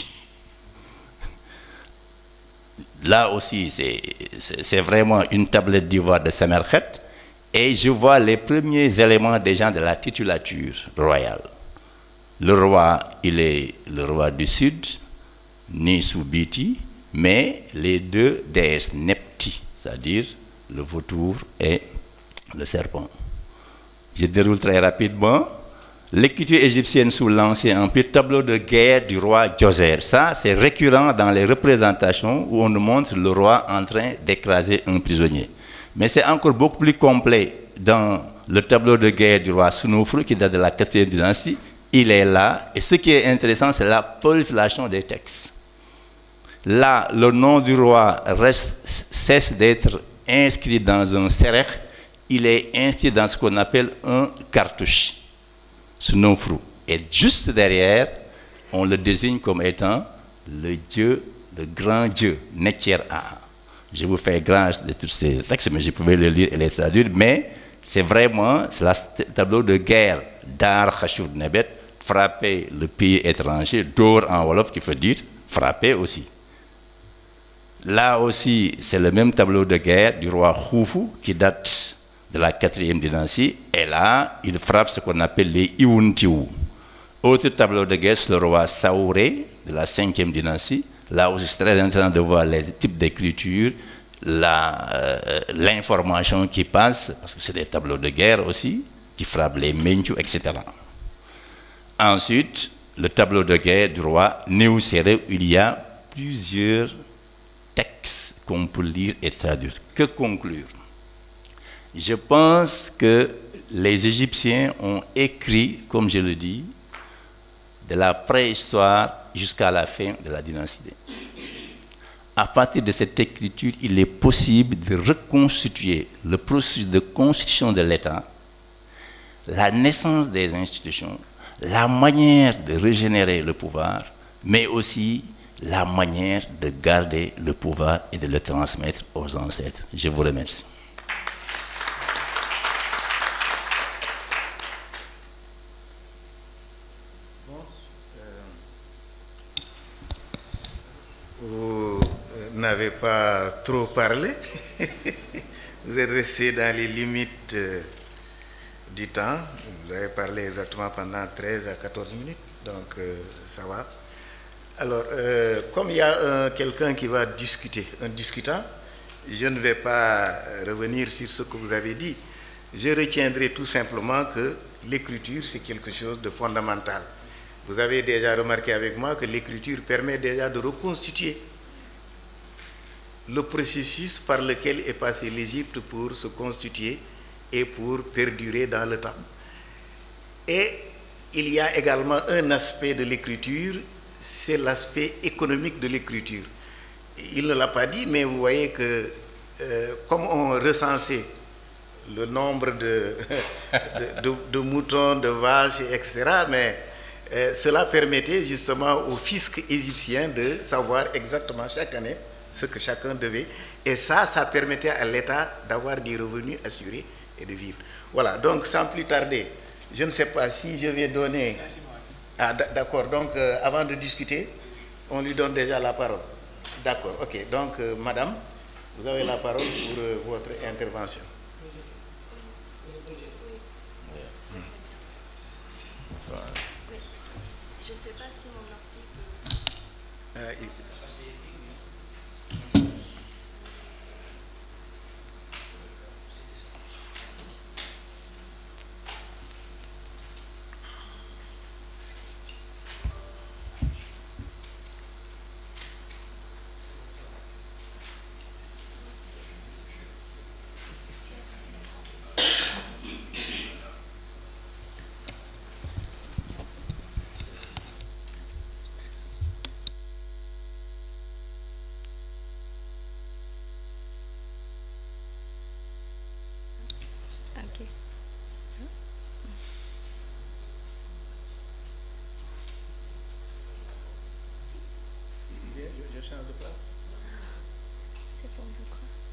Là aussi, c'est vraiment une tablette d'ivoire de Semerkhet. Et je vois les premiers éléments des gens de la titulature royale. Le roi, il est le roi du Sud, Nisubiti, mais les deux déesses Nepti, c'est-à-dire le vautour et le serpent. Je déroule très rapidement. l'écriture égyptienne sous l'Ancien Empire, tableau de guerre du roi Djoser. Ça, c'est récurrent dans les représentations où on nous montre le roi en train d'écraser un prisonnier. Mais c'est encore beaucoup plus complet dans le tableau de guerre du roi Senoufru, qui date de la 4e dynastie. Il est là, et ce qui est intéressant, c'est la prolifération des textes. Là, le nom du roi cesse d'être inscrit dans un serech, il est inscrit dans ce qu'on appelle un cartouche. Senoufru. Et juste derrière, on le désigne comme étant le Dieu, le grand Dieu, Netjer-A. Je vous fais grâce de tous ces textes, mais je pouvais les lire et les traduire, mais c'est vraiment le tableau de guerre d'Ar Khashur-Nebet, frapper le pays étranger, Dor en Wolof, qui veut dire frapper aussi. Là aussi, c'est le même tableau de guerre du roi Khufu, qui date de la 4e dynastie, et là, il frappe ce qu'on appelle les Iwuntiou. Autre tableau de guerre, c'est le roi Saouré, de la 5e dynastie. Là aussi, c'est très intéressant de voir les types d'écriture, l'information qui passe, parce que c'est des tableaux de guerre aussi, qui frappent les Menchou, etc. Ensuite, le tableau de guerre du roi Néousséré, où il y a plusieurs textes qu'on peut lire et traduire. Que conclure? Je pense que les Égyptiens ont écrit, comme je le dis, de la préhistoire jusqu'à la fin de la dynastie. À partir de cette écriture, il est possible de reconstituer le processus de constitution de l'État, la naissance des institutions, la manière de régénérer le pouvoir, mais aussi la manière de garder le pouvoir et de le transmettre aux ancêtres. Je vous remercie. Vous n'avez pas trop parlé. Vous êtes resté dans les limites du temps. Vous avez parlé exactement pendant 13 à 14 minutes, donc ça va. Alors, comme il y a quelqu'un qui va discuter, un discutant, je ne vais pas revenir sur ce que vous avez dit. Je retiendrai tout simplement que l'écriture, c'est quelque chose de fondamental. Vous avez déjà remarqué avec moi que l'écriture permet déjà de reconstituer le processus par lequel est passée l'Égypte pour se constituer et pour perdurer dans le temps. Et il y a également un aspect de l'écriture, c'est l'aspect économique de l'écriture. Il ne l'a pas dit, mais vous voyez que comme on recensait le nombre de moutons, de vaches, etc., mais cela permettait justement au fisc égyptien de savoir exactement chaque année ce que chacun devait. Et ça permettait à l'État d'avoir des revenus assurés et de vivre. Voilà, donc sans plus tarder, je ne sais pas si je vais donner... Ah, d'accord, donc avant de discuter, on lui donne déjà la parole. D'accord, ok. Donc, madame, vous avez la parole pour votre intervention. Voilà. Je ne sais pas si mon article... Je change de place. C'est bon, je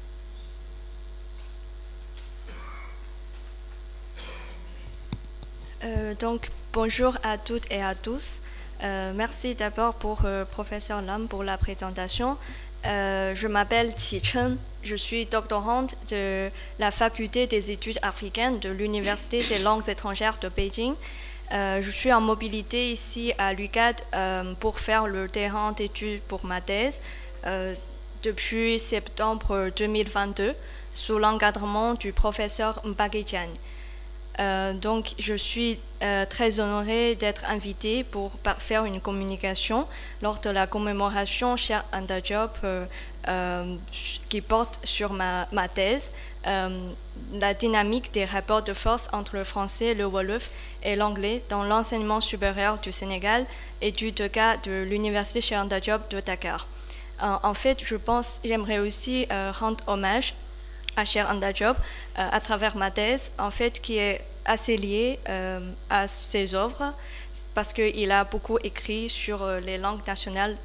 crois. Donc, bonjour à toutes et à tous. Merci d'abord pour professeur Lam pour la présentation. Je m'appelle Qi Chen. Je suis doctorante de la faculté des études africaines de l'Université des langues étrangères de Beijing. Je suis en mobilité ici à l'UCAD pour faire le terrain d'études pour ma thèse depuis septembre 2022 sous l'encadrement du professeur Mbagidjan. Donc, je suis très honorée d'être invitée pour faire une communication lors de la commémoration Cheikh Anta Diop qui porte sur ma thèse, la dynamique des rapports de force entre le français, le wolof et l'anglais dans l'enseignement supérieur du Sénégal, étude de cas de l'Université Cheikh Anta Diop de Dakar. En fait, j'aimerais aussi rendre hommage à Cheikh Anta Diop à travers ma thèse, en fait, qui est assez liée à ses œuvres, parce qu'il a beaucoup écrit sur les langues nationales,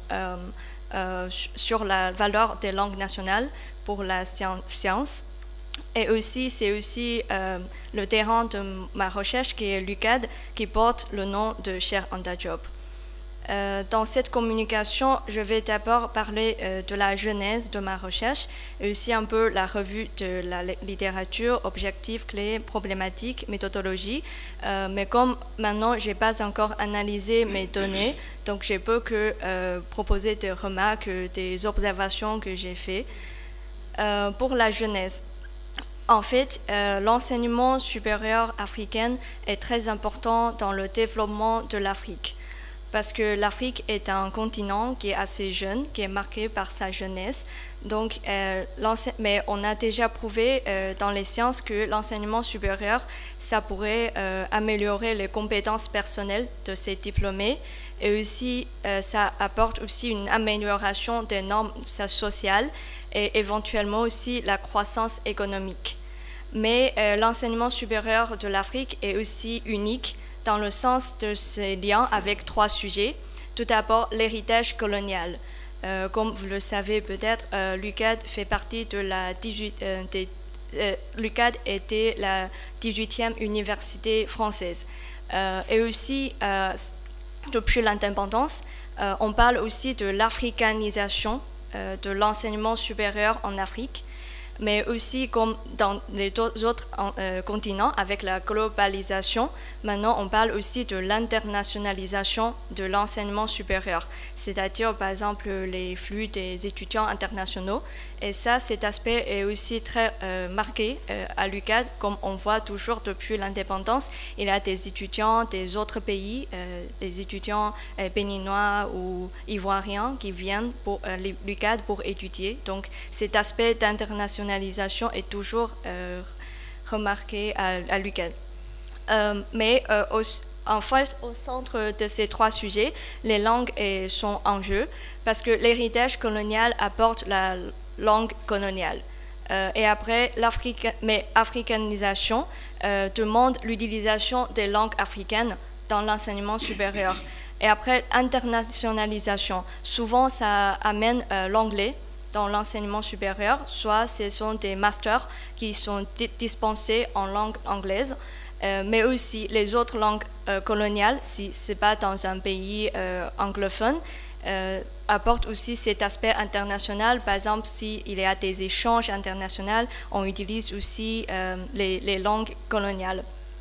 sur la valeur des langues nationales pour la science. Et aussi, c'est aussi le terrain de ma recherche qui est l'UCAD, qui porte le nom de Cheikh Anta Diop. Dans cette communication, je vais d'abord parler de la genèse de ma recherche et aussi un peu la revue de la littérature, objectifs, clés, problématiques, méthodologie. Mais comme maintenant, je n'ai pas encore analysé mes données, donc je peux que proposer des remarques, des observations que j'ai faites. Pour la genèse, en fait, l'enseignement supérieur africain est très important dans le développement de l'Afrique. Parce que l'Afrique est un continent qui est assez jeune, qui est marqué par sa jeunesse. Donc, mais on a déjà prouvé dans les sciences que l'enseignement supérieur, ça pourrait améliorer les compétences personnelles de ces diplômés et aussi ça apporte aussi une amélioration des normes sociales et éventuellement aussi la croissance économique. Mais l'enseignement supérieur de l'Afrique est aussi unique dans le sens de ses liens avec trois sujets. Tout d'abord, l'héritage colonial. Comme vous le savez peut-être, l'UCAD fait partie de l'UCAD était la 18e université française. Et aussi, depuis l'indépendance, on parle aussi de l'africanisation de l'enseignement supérieur en Afrique, mais aussi comme dans les autres continents, avec la globalisation, maintenant on parle aussi de l'internationalisation de l'enseignement supérieur, c'est-à-dire par exemple les flux des étudiants internationaux. Et ça, cet aspect est aussi très marqué à l'UCAD, comme on voit toujours depuis l'indépendance. Il y a des étudiants des autres pays, des étudiants béninois ou ivoiriens qui viennent pour l'UCAD pour étudier. Donc cet aspect d'internationalisation est toujours remarqué à l'UCAD. En fait, au centre de ces trois sujets, les langues sont en jeu parce que l'héritage colonial apporte la langue coloniale. Et après, l'africanisation demande l'utilisation des langues africaines dans l'enseignement supérieur. Et après, internationalisation, souvent ça amène l'anglais dans l'enseignement supérieur, soit ce sont des masters qui sont dispensés en langue anglaise, mais aussi les autres langues coloniales, si ce n'est pas dans un pays anglophone, apporte aussi cet aspect international. Par exemple, s'il y a des échanges internationaux, on utilise aussi les langues coloniales.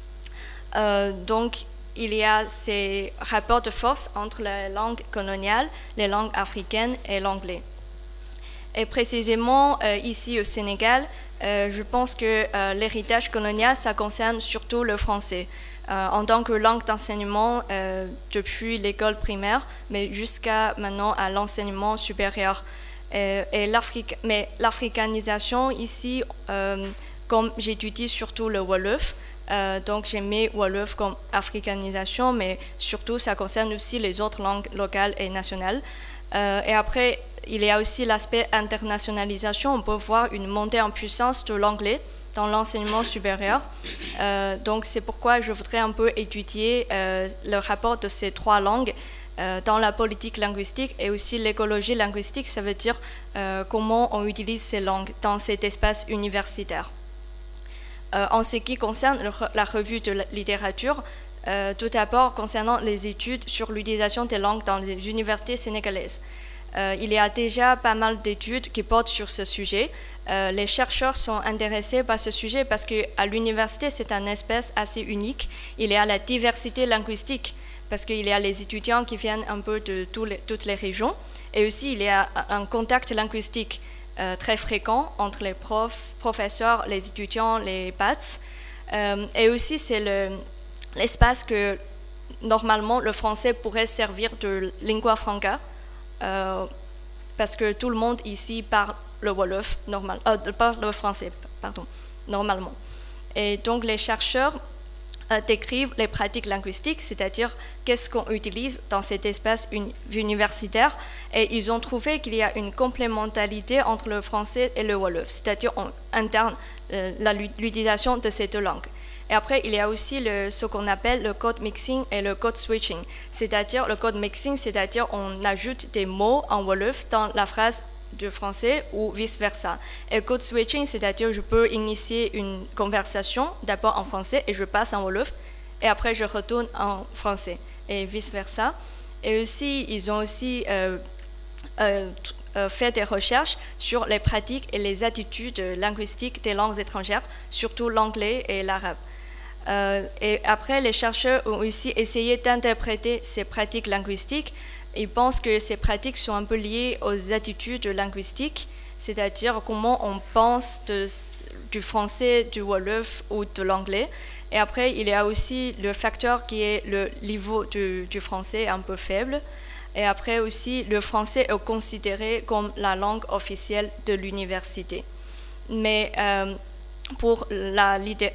Donc, il y a ces rapports de force entre les langues coloniales, les langues africaines et l'anglais. Et précisément, ici au Sénégal, je pense que l'héritage colonial, ça concerne surtout le français. En tant que langue d'enseignement depuis l'école primaire, mais jusqu'à maintenant à l'enseignement supérieur. Mais l'africanisation ici, comme j'étudie surtout le wolof, donc j'ai mis wolof comme africanisation, mais surtout ça concerne aussi les autres langues locales et nationales. Et après, il y a aussi l'aspect internationalisation. On peut voir une montée en puissance de l'anglais dans l'enseignement supérieur. Donc c'est pourquoi je voudrais un peu étudier le rapport de ces trois langues dans la politique linguistique et aussi l'écologie linguistique, ça veut dire comment on utilise ces langues dans cet espace universitaire. En ce qui concerne la revue de la littérature, tout d'abord concernant les études sur l'utilisation des langues dans les universités sénégalaises. Il y a déjà pas mal d'études qui portent sur ce sujet. Les chercheurs sont intéressés par ce sujet parce qu'à l'université, c'est un espace assez unique. Il y a la diversité linguistique parce qu'il y a les étudiants qui viennent un peu de toutes les régions. Et aussi, il y a un contact linguistique très fréquent entre les professeurs, les étudiants, les PATS. Et aussi, c'est l'espace que normalement le français pourrait servir de lingua franca, parce que tout le monde ici parle le Wolof, parle le français, pardon, normalement. Et donc les chercheurs décrivent les pratiques linguistiques, c'est-à-dire qu'est-ce qu'on utilise dans cet espace universitaire, et ils ont trouvé qu'il y a une complémentarité entre le français et le Wolof, c'est-à-dire on interne l'utilisation de ces deux langues. Et après, il y a aussi ce qu'on appelle le code mixing et le code switching, c'est-à-dire le code mixing, c'est-à-dire on ajoute des mots en Wolof dans la phrase de français ou vice-versa. Et code switching, c'est-à-dire je peux initier une conversation d'abord en français et je passe en Wolof et après je retourne en français et vice-versa. Et aussi, ils ont aussi fait des recherches sur les pratiques et les attitudes linguistiques des langues étrangères, surtout l'anglais et l'arabe. Et après, les chercheurs ont aussi essayé d'interpréter ces pratiques linguistiques. Ils pensent que ces pratiques sont un peu liées aux attitudes linguistiques, c'est-à-dire comment on pense du français, du Wolof ou de l'anglais. Et après, il y a aussi le facteur qui est le niveau du français un peu faible. Et après aussi, le français est considéré comme la langue officielle de l'université. Mais pour les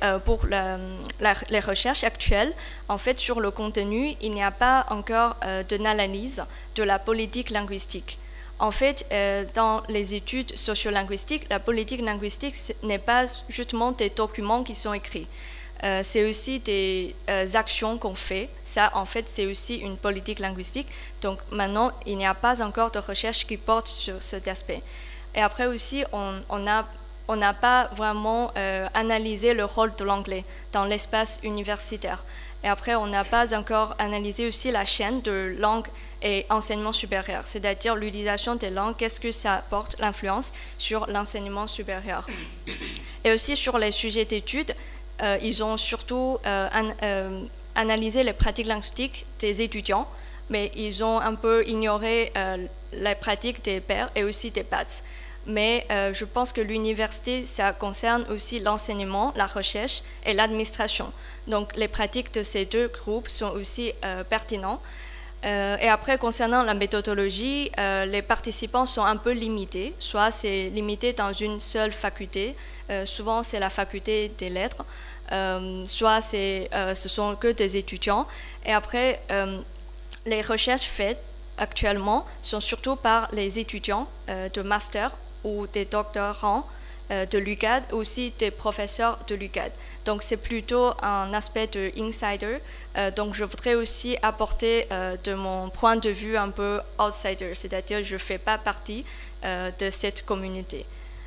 recherches actuelles, en fait, sur le contenu, il n'y a pas encore d'analyse de la politique linguistique. En fait, dans les études sociolinguistiques, la politique linguistique n'est pas justement des documents qui sont écrits. C'est aussi des actions qu'on fait. Ça, en fait, c'est aussi une politique linguistique. Donc maintenant, il n'y a pas encore de recherche qui porte sur cet aspect. Et après aussi, on n'a pas vraiment analysé le rôle de l'anglais dans l'espace universitaire. Et après, on n'a pas encore analysé aussi la chaîne de langue et enseignement supérieur, c'est-à-dire l'utilisation des langues, qu'est-ce que ça apporte, l'influence sur l'enseignement supérieur. Et aussi sur les sujets d'études, ils ont surtout analysé les pratiques linguistiques des étudiants, mais ils ont un peu ignoré les pratiques des pairs et aussi des PATS. Mais je pense que l'université, ça concerne aussi l'enseignement, la recherche et l'administration. Donc les pratiques de ces deux groupes sont aussi pertinentes. Et après, concernant la méthodologie, les participants sont un peu limités. Soit c'est limité dans une seule faculté, souvent c'est la faculté des lettres, soit ce sont que des étudiants. Et après, les recherches faites actuellement sont surtout par les étudiants de master ou des doctorants de l'UQAD, aussi des professeurs de l'UQAD. Donc c'est plutôt un aspect de insider. Donc je voudrais aussi apporter de mon point de vue un peu outsider, c'est-à-dire je ne fais pas partie de cette communauté.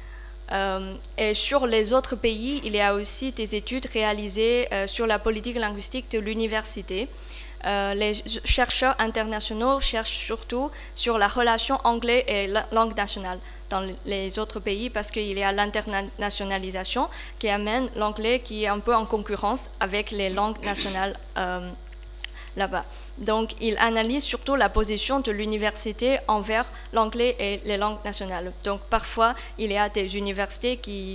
Et sur les autres pays, il y a aussi des études réalisées sur la politique linguistique de l'université. Les chercheurs internationaux cherchent surtout sur la relation anglais et langue nationale dans les autres pays parce qu'il y a l'internationalisation qui amène l'anglais qui est un peu en concurrence avec les langues nationales là-bas. Donc, ils analysent surtout la position de l'université envers l'anglais et les langues nationales. Donc, parfois, il y a des universités qui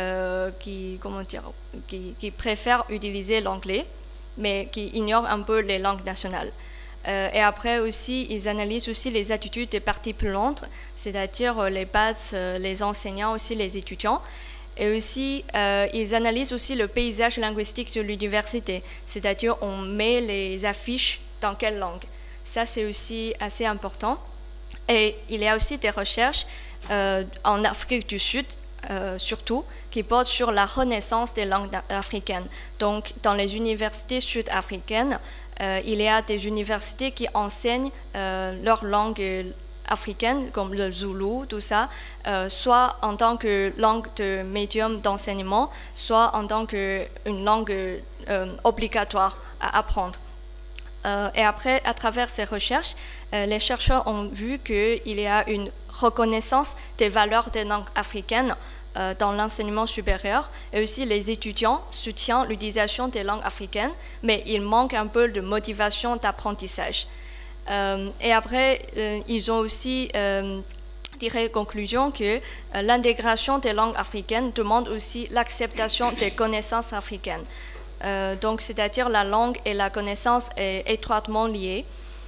préfèrent utiliser l'anglais, mais qui ignorent un peu les langues nationales. Et après aussi, ils analysent aussi les attitudes des parties prenantes, c'est-à-dire les bases, les enseignants, aussi les étudiants. Et aussi, ils analysent aussi le paysage linguistique de l'université, c'est-à-dire on met les affiches dans quelle langue. Ça, c'est aussi assez important. Et il y a aussi des recherches en Afrique du Sud, surtout, qui portent sur la renaissance des langues africaines. Donc, dans les universités sud-africaines, il y a des universités qui enseignent leur langue africaine, comme le Zoulou, tout ça, soit en tant que langue de médium d'enseignement, soit en tant qu'une langue obligatoire à apprendre. Et après, à travers ces recherches, les chercheurs ont vu qu'il y a une reconnaissance des valeurs des langues africaines dans l'enseignement supérieur, et aussi les étudiants soutiennent l'utilisation des langues africaines, mais il manque un peu de motivation d'apprentissage. Et après, ils ont aussi tirer conclusion que l'intégration des langues africaines demande aussi l'acceptation des connaissances africaines. Donc, c'est-à-dire la langue et la connaissance est étroitement liées.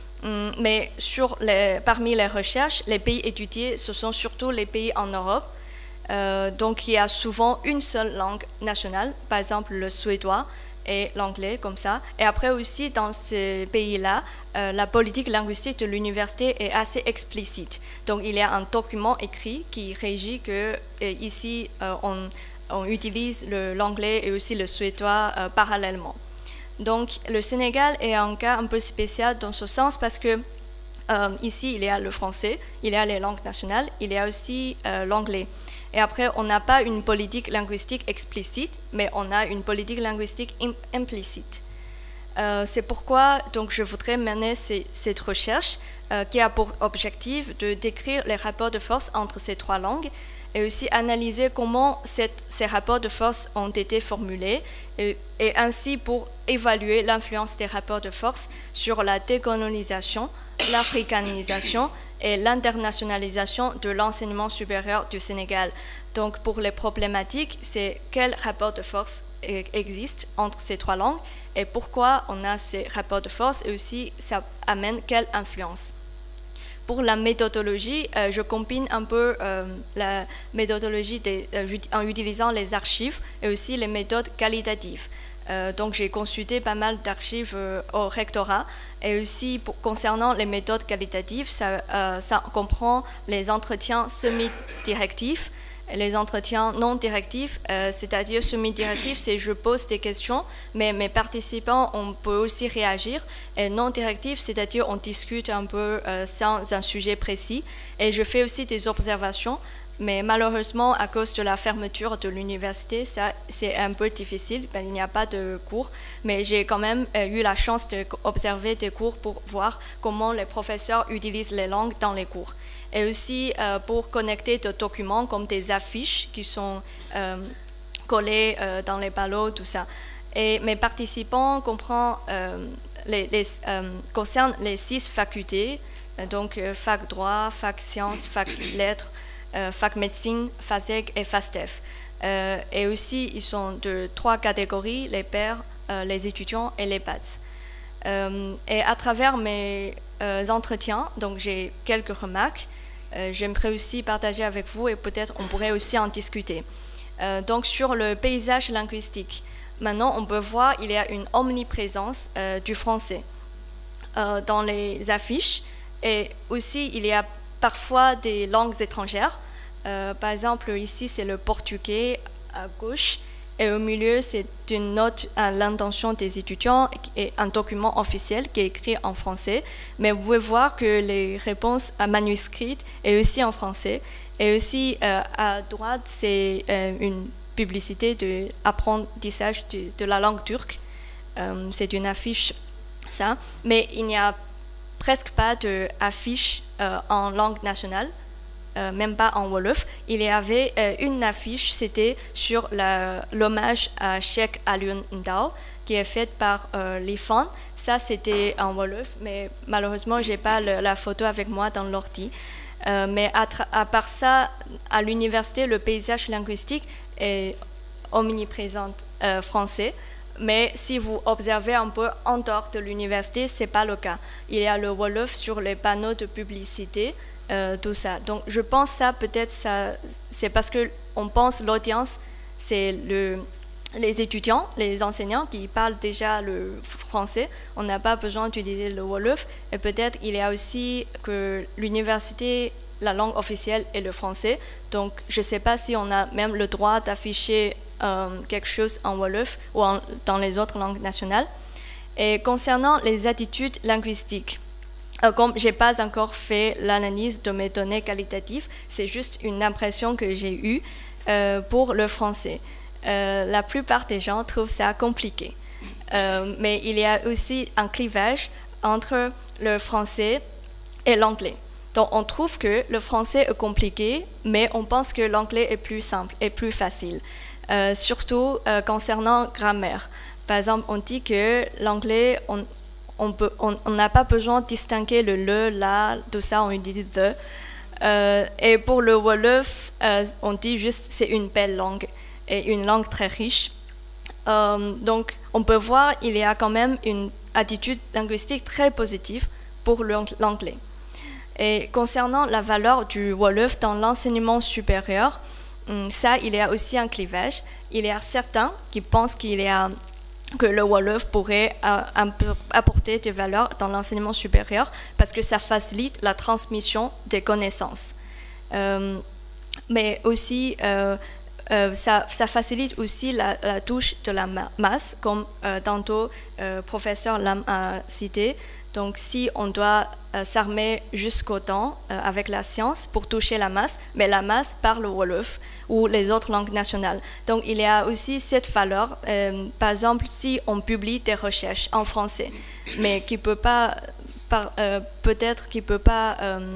Mais parmi les recherches, les pays étudiés, ce sont surtout les pays en Europe. Donc, il y a souvent une seule langue nationale, par exemple le suédois et l'anglais, comme ça. Et après aussi, dans ces pays-là, la politique linguistique de l'université est assez explicite. Donc, il y a un document écrit qui régit que ici, on utilise l'anglais et aussi le suédois parallèlement. Donc, le Sénégal est un cas un peu spécial dans ce sens parce que ici, il y a le français, il y a les langues nationales, il y a aussi l'anglais. Et après, on n'a pas une politique linguistique explicite, mais on a une politique linguistique implicite. C'est pourquoi donc, je voudrais mener cette recherche qui a pour objectif de décrire les rapports de force entre ces trois langues et aussi analyser comment ces rapports de force ont été formulés et ainsi pour évaluer l'influence des rapports de force sur la décolonisation, l'africanisation et l'internationalisation de l'enseignement supérieur du Sénégal. Donc pour les problématiques, c'est quel rapport de force existe entre ces trois langues et pourquoi on a ces rapports de force et aussi ça amène quelle influence. Pour la méthodologie, je combine un peu la méthodologie en utilisant les archives et aussi les méthodes qualitatives. Donc j'ai consulté pas mal d'archives au rectorat et aussi concernant les méthodes qualitatives, ça comprend les entretiens semi-directifs et les entretiens non directifs, c'est-à-dire semi-directifs, c'est je pose des questions, mais mes participants, on peut aussi réagir, et non directifs, c'est-à-dire on discute un peu sans un sujet précis, et je fais aussi des observations, mais malheureusement, à cause de la fermeture de l'université, ça c'est un peu difficile, ben, il n'y a pas de cours, mais j'ai quand même eu la chance d'observer des cours pour voir comment les professeurs utilisent les langues dans les cours. Et aussi pour connecter des documents comme des affiches qui sont collées dans les ballots, tout ça. Et mes participants concernent les 6 facultés, donc fac droit, fac sciences, fac lettres, fac médecine, FASEG et FASTEF. Et aussi, ils sont de 3 catégories, les pairs, les étudiants et les BATS. Et à travers mes entretiens, donc j'ai quelques remarques. J'aimerais aussi partager avec vous et peut-être on pourrait aussi en discuter. Donc sur le paysage linguistique, maintenant on peut voir il y a une omniprésence du français dans les affiches et aussi il y a parfois des langues étrangères. Par exemple ici c'est le portugais à gauche et au milieu c'est une note à l'intention des étudiants et un document officiel qui est écrit en français. Mais vous pouvez voir que les réponses manuscrites est aussi en français. Et aussi à droite c'est une publicité d'apprentissage de la langue turque. C'est une affiche ça. Mais il n'y a presque pas d'affiche en langue nationale. Même pas en Wolof. Il y avait une affiche, c'était sur l'hommage à Cheikh Alioune Ndao, qui est faite par l'IFAN. Ça, c'était en Wolof, mais malheureusement, je n'ai pas la photo avec moi dans l'ordi. Mais à part ça, à l'université, le paysage linguistique est omniprésent français. Mais si vous observez un peu en dehors de l'université, ce n'est pas le cas. Il y a le Wolof sur les panneaux de publicité, tout ça. Donc je pense ça peut-être c'est parce que on pense l'audience c'est les étudiants, les enseignants qui parlent déjà le français. On n'a pas besoin d'utiliser le Wolof et peut-être il y a aussi que l'université la langue officielle est le français. Donc je ne sais pas si on a même le droit d'afficher quelque chose en Wolof ou dans les autres langues nationales. Et concernant les attitudes linguistiques, comme je n'ai pas encore fait l'analyse de mes données qualitatives, c'est juste une impression que j'ai eue pour le français. La plupart des gens trouvent ça compliqué. Mais il y a aussi un clivage entre le français et l'anglais. Donc on trouve que le français est compliqué, mais on pense que l'anglais est plus simple et plus facile. Surtout concernant grammaire. Par exemple, on dit que l'anglais, on n'a pas besoin de distinguer le, la, tout ça, on utilise the. Et pour le Wolof, on dit juste c'est une belle langue et une langue très riche. Donc, on peut voir qu'il y a quand même une attitude linguistique très positive pour l'anglais. Et concernant la valeur du Wolof dans l'enseignement supérieur, ça, il y a aussi un clivage. Il y a certains qui pensent que le Wolof pourrait apporter des valeurs dans l'enseignement supérieur parce que ça facilite la transmission des connaissances. Mais aussi, ça facilite aussi la touche de la masse, comme tantôt professeur Lam a cité. Donc, si on doit s'armer jusqu'au temps avec la science pour toucher la masse, mais la masse parle Wolof ou les autres langues nationales. Donc, il y a aussi cette valeur. Par exemple, si on publie des recherches en français, mais qui peut pas, peut-être qui peut pas,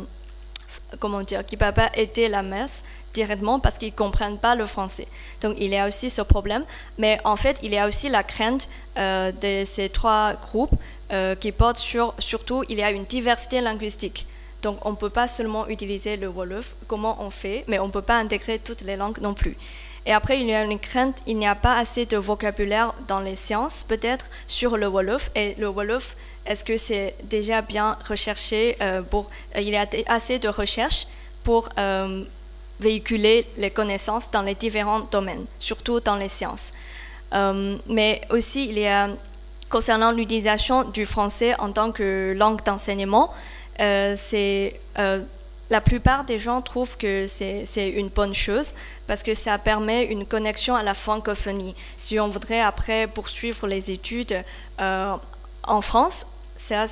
qui peut pas aider la masse directement parce qu'ils ne comprennent pas le français. Donc, il y a aussi ce problème. Mais en fait, il y a aussi la crainte de ces trois groupes qui portent surtout, il y a une diversité linguistique. Donc, on ne peut pas seulement utiliser le Wolof, comment on fait, mais on ne peut pas intégrer toutes les langues non plus. Et après, il y a une crainte, il n'y a pas assez de vocabulaire dans les sciences, peut-être, sur le Wolof. Et le Wolof, est-ce que c'est déjà bien recherché il y a assez de recherches pour véhiculer les connaissances dans les différents domaines, surtout dans les sciences. Mais aussi, il y a, concernant l'utilisation du français en tant que langue d'enseignement, la plupart des gens trouvent que c'est une bonne chose parce que ça permet une connexion à la francophonie. Si on voudrait après poursuivre les études en France, ce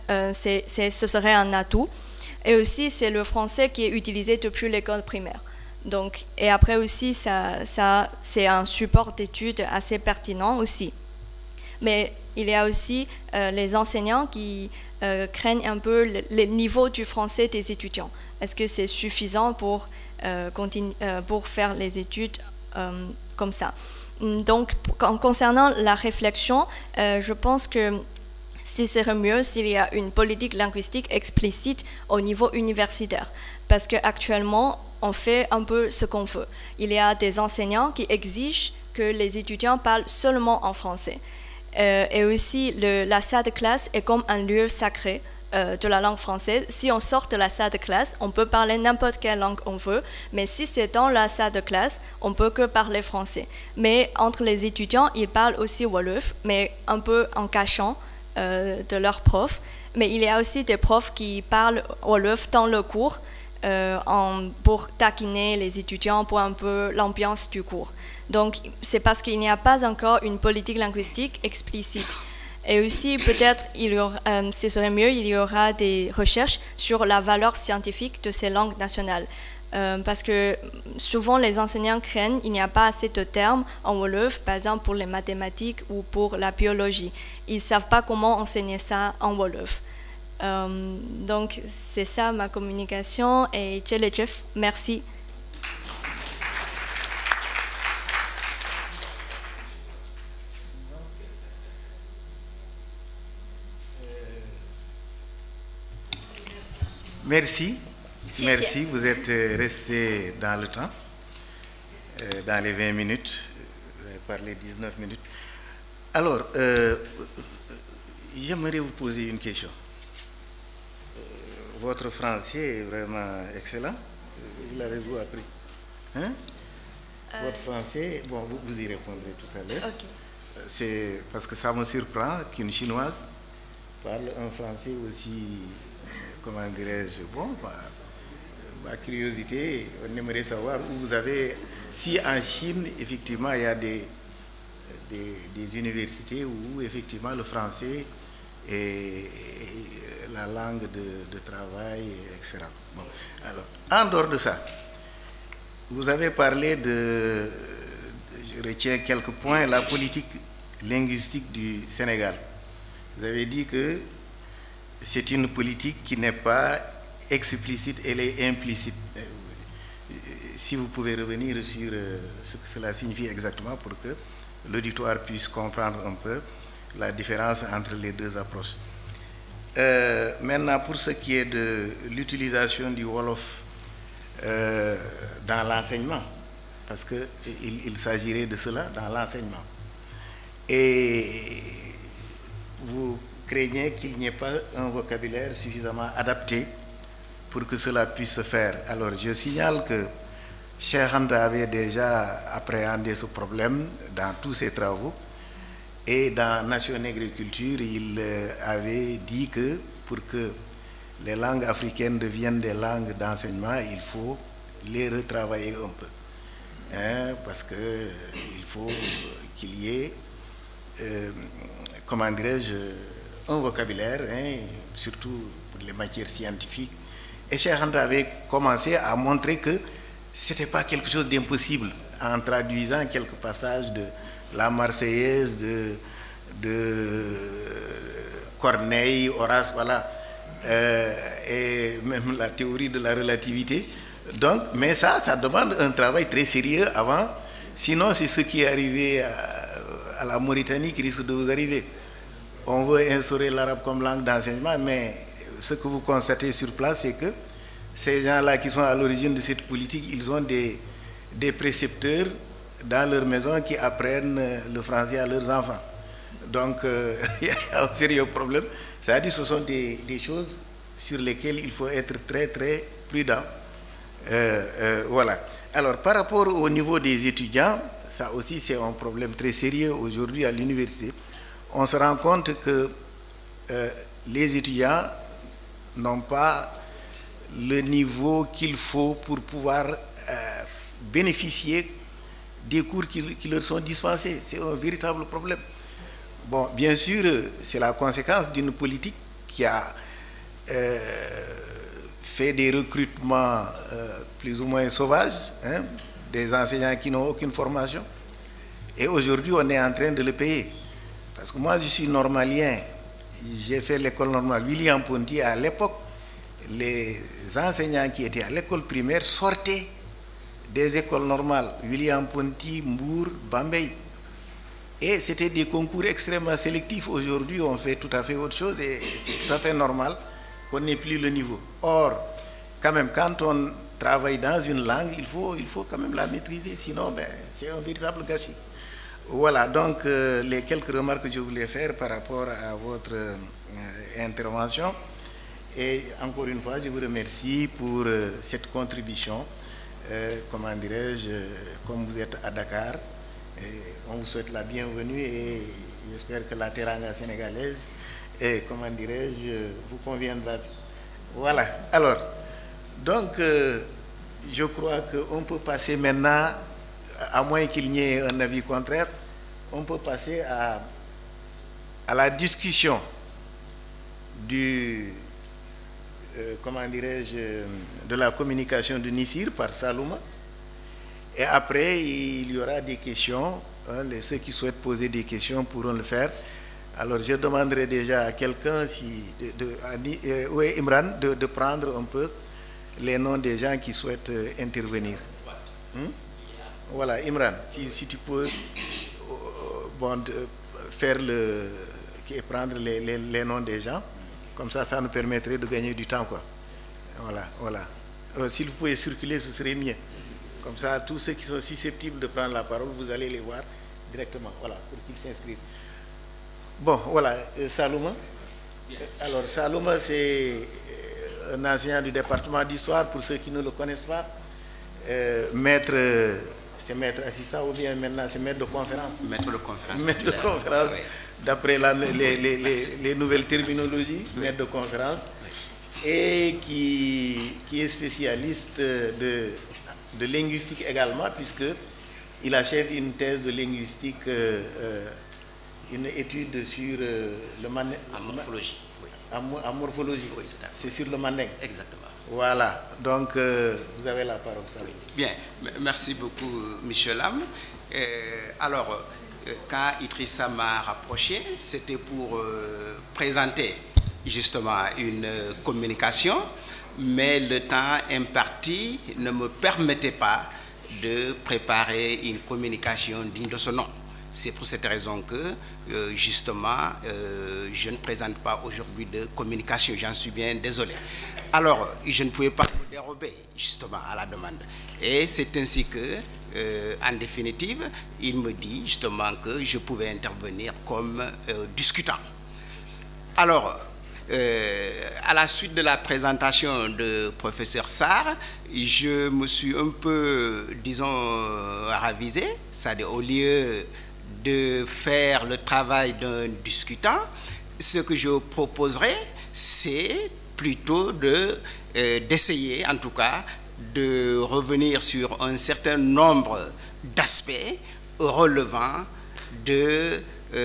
serait un atout. Et aussi, c'est le français qui est utilisé depuis l'école primaire. Donc, et après aussi, c'est un support d'études assez pertinent aussi. Mais il y a aussi les enseignants qui craignent un peu le niveau du français des étudiants. Est-ce que c'est suffisant pour faire les études comme ça? Donc, concernant la réflexion, je pense que ce serait mieux s'il y a une politique linguistique explicite au niveau universitaire. Parce qu'actuellement, on fait un peu ce qu'on veut. Il y a des enseignants qui exigent que les étudiants parlent seulement en français. Et aussi, la salle de classe est comme un lieu sacré de la langue française. Si on sort de la salle de classe, on peut parler n'importe quelle langue on veut, mais si c'est dans la salle de classe, on peut que parler français. Mais entre les étudiants, ils parlent aussi Wolof, mais un peu en cachant de leurs profs. Mais il y a aussi des profs qui parlent Wolof dans le cours pour taquiner les étudiants, pour un peu l'ambiance du cours. Donc, c'est parce qu'il n'y a pas encore une politique linguistique explicite. Et aussi, peut-être, ce serait mieux, il y aura des recherches sur la valeur scientifique de ces langues nationales. Parce que souvent, les enseignants craignent qu'il n'y a pas assez de termes en Wolof, par exemple pour les mathématiques ou pour la biologie. Ils ne savent pas comment enseigner ça en Wolof. Donc, c'est ça ma communication. Et Jeff, merci. Merci. Merci, vous êtes resté dans le temps, dans les 20 minutes, vous avez parlé 19 minutes. Alors, j'aimerais vous poser une question. Votre français est vraiment excellent, vous l'avez-vous appris, hein? Votre français, bon, vous y répondrez tout à l'heure. Okay. C'est parce que ça me surprend qu'une Chinoise parle un français aussi, comment dirais-je, bon, ma curiosité, on aimerait savoir où vous avez, si en Chine, effectivement, il y a des universités où, effectivement, le français est la langue de travail, etc. Bon, alors, en dehors de ça, vous avez parlé je retiens quelques points, la politique linguistique du Sénégal. Vous avez dit que c'est une politique qui n'est pas explicite, elle est implicite. Si vous pouvez revenir sur ce que cela signifie exactement pour que l'auditoire puisse comprendre un peu la différence entre les deux approches. Maintenant, pour ce qui est de l'utilisation du Wolof dans l'enseignement, parce qu'il s'agirait de cela dans l'enseignement. Et vous craignez qu'il n'y ait pas un vocabulaire suffisamment adapté pour que cela puisse se faire. Alors je signale que Cheikh Anta avait déjà appréhendé ce problème dans tous ses travaux, et dans Nation Agriculture, il avait dit que pour que les langues africaines deviennent des langues d'enseignement, il faut les retravailler un peu. Parce qu'il faut qu'il y ait, comment dirais-je, un vocabulaire, surtout pour les matières scientifiques. Et Cheikh Anta avait commencé à montrer que ce n'était pas quelque chose d'impossible en traduisant quelques passages de la Marseillaise, de Corneille, Horace, voilà, et même la théorie de la relativité. Donc, mais ça demande un travail très sérieux avant, sinon c'est ce qui est arrivé à la Mauritanie qui risque de vous arriver. On veut instaurer l'arabe comme langue d'enseignement, mais ce que vous constatez sur place, c'est que ces gens-là qui sont à l'origine de cette politique, ils ont des précepteurs dans leur maison qui apprennent le français à leurs enfants. Donc, il y a un sérieux problème. C'est-à-dire que ce sont des choses sur lesquelles il faut être très, très prudent. Voilà. Alors, par rapport au niveau des étudiants, ça aussi c'est un problème très sérieux aujourd'hui à l'université. On se rend compte que les étudiants n'ont pas le niveau qu'il faut pour pouvoir bénéficier des cours qui leur sont dispensés. C'est un véritable problème. Bon, bien sûr, c'est la conséquence d'une politique qui a fait des recrutements plus ou moins sauvages, des enseignants qui n'ont aucune formation. Et aujourd'hui, on est en train de le payer. Parce que moi, je suis normalien. J'ai fait l'école normale William Ponty. À l'époque, les enseignants qui étaient à l'école primaire sortaient des écoles normales. William Ponty, Mbour, Bambey. Et c'était des concours extrêmement sélectifs. Aujourd'hui, on fait tout à fait autre chose et c'est tout à fait normal qu'on n'ait plus le niveau. Or, quand même, quand on travaille dans une langue, il faut quand même la maîtriser. Sinon, c'est un véritable gâchis. Voilà, donc les quelques remarques que je voulais faire par rapport à votre intervention. Et encore une fois, je vous remercie pour cette contribution. Comment dirais-je, comme vous êtes à Dakar, on vous souhaite la bienvenue et j'espère que la teranga sénégalaise, comment dirais-je, vous conviendra. Voilà, alors, donc, je crois qu'on peut passer maintenant, à moins qu'il n'y ait un avis contraire, on peut passer à la discussion du, comment dirais-je, de la communication de Nissir par Salouma. Et après, il y aura des questions. Ceux qui souhaitent poser des questions pourront le faire. Alors, je demanderai déjà à quelqu'un, Imran, de prendre un peu les noms des gens qui souhaitent intervenir. Voilà, Imran, si tu peux faire prendre les noms des gens, comme ça nous permettrait de gagner du temps, quoi. Voilà. Si vous pouvez circuler, ce serait mieux. Comme ça, tous ceux qui sont susceptibles de prendre la parole, vous allez les voir directement, voilà, pour qu'ils s'inscrivent. Bon, voilà, Salouma. Alors, Salouma, c'est un enseignant du département d'histoire, pour ceux qui ne le connaissent pas. Maître, c'est maître assistant ou bien maintenant c'est maître de conférence? Maître de conférence. Maître de conférence, oui. D'après les nouvelles terminologies, maître de conférence, et qui est spécialiste de linguistique également, puisqu'il achève une thèse de linguistique, une étude sur le manding. En morphologie. Oui. En morphologie, oui, c'est sur le manding. Exactement. Voilà, donc vous avez la parole, ça. Oui. Bien, merci beaucoup, Michel Lam. Alors, quand Idrissa m'a rapproché, c'était pour présenter justement une communication, mais le temps imparti ne me permettait pas de préparer une communication digne de ce nom. C'est pour cette raison que, justement, je ne présente pas aujourd'hui de communication. J'en suis bien désolé. Alors, je ne pouvais pas me dérober, justement, à la demande. Et c'est ainsi que, en définitive, il me dit, justement, que je pouvais intervenir comme discutant. Alors, à la suite de la présentation de professeur Sarr, je me suis un peu, disons, ravisé. C'est-à-dire, au lieu de faire le travail d'un discutant, ce que je proposerais, c'est plutôt d'essayer, en tout cas, de revenir sur un certain nombre d'aspects relevant de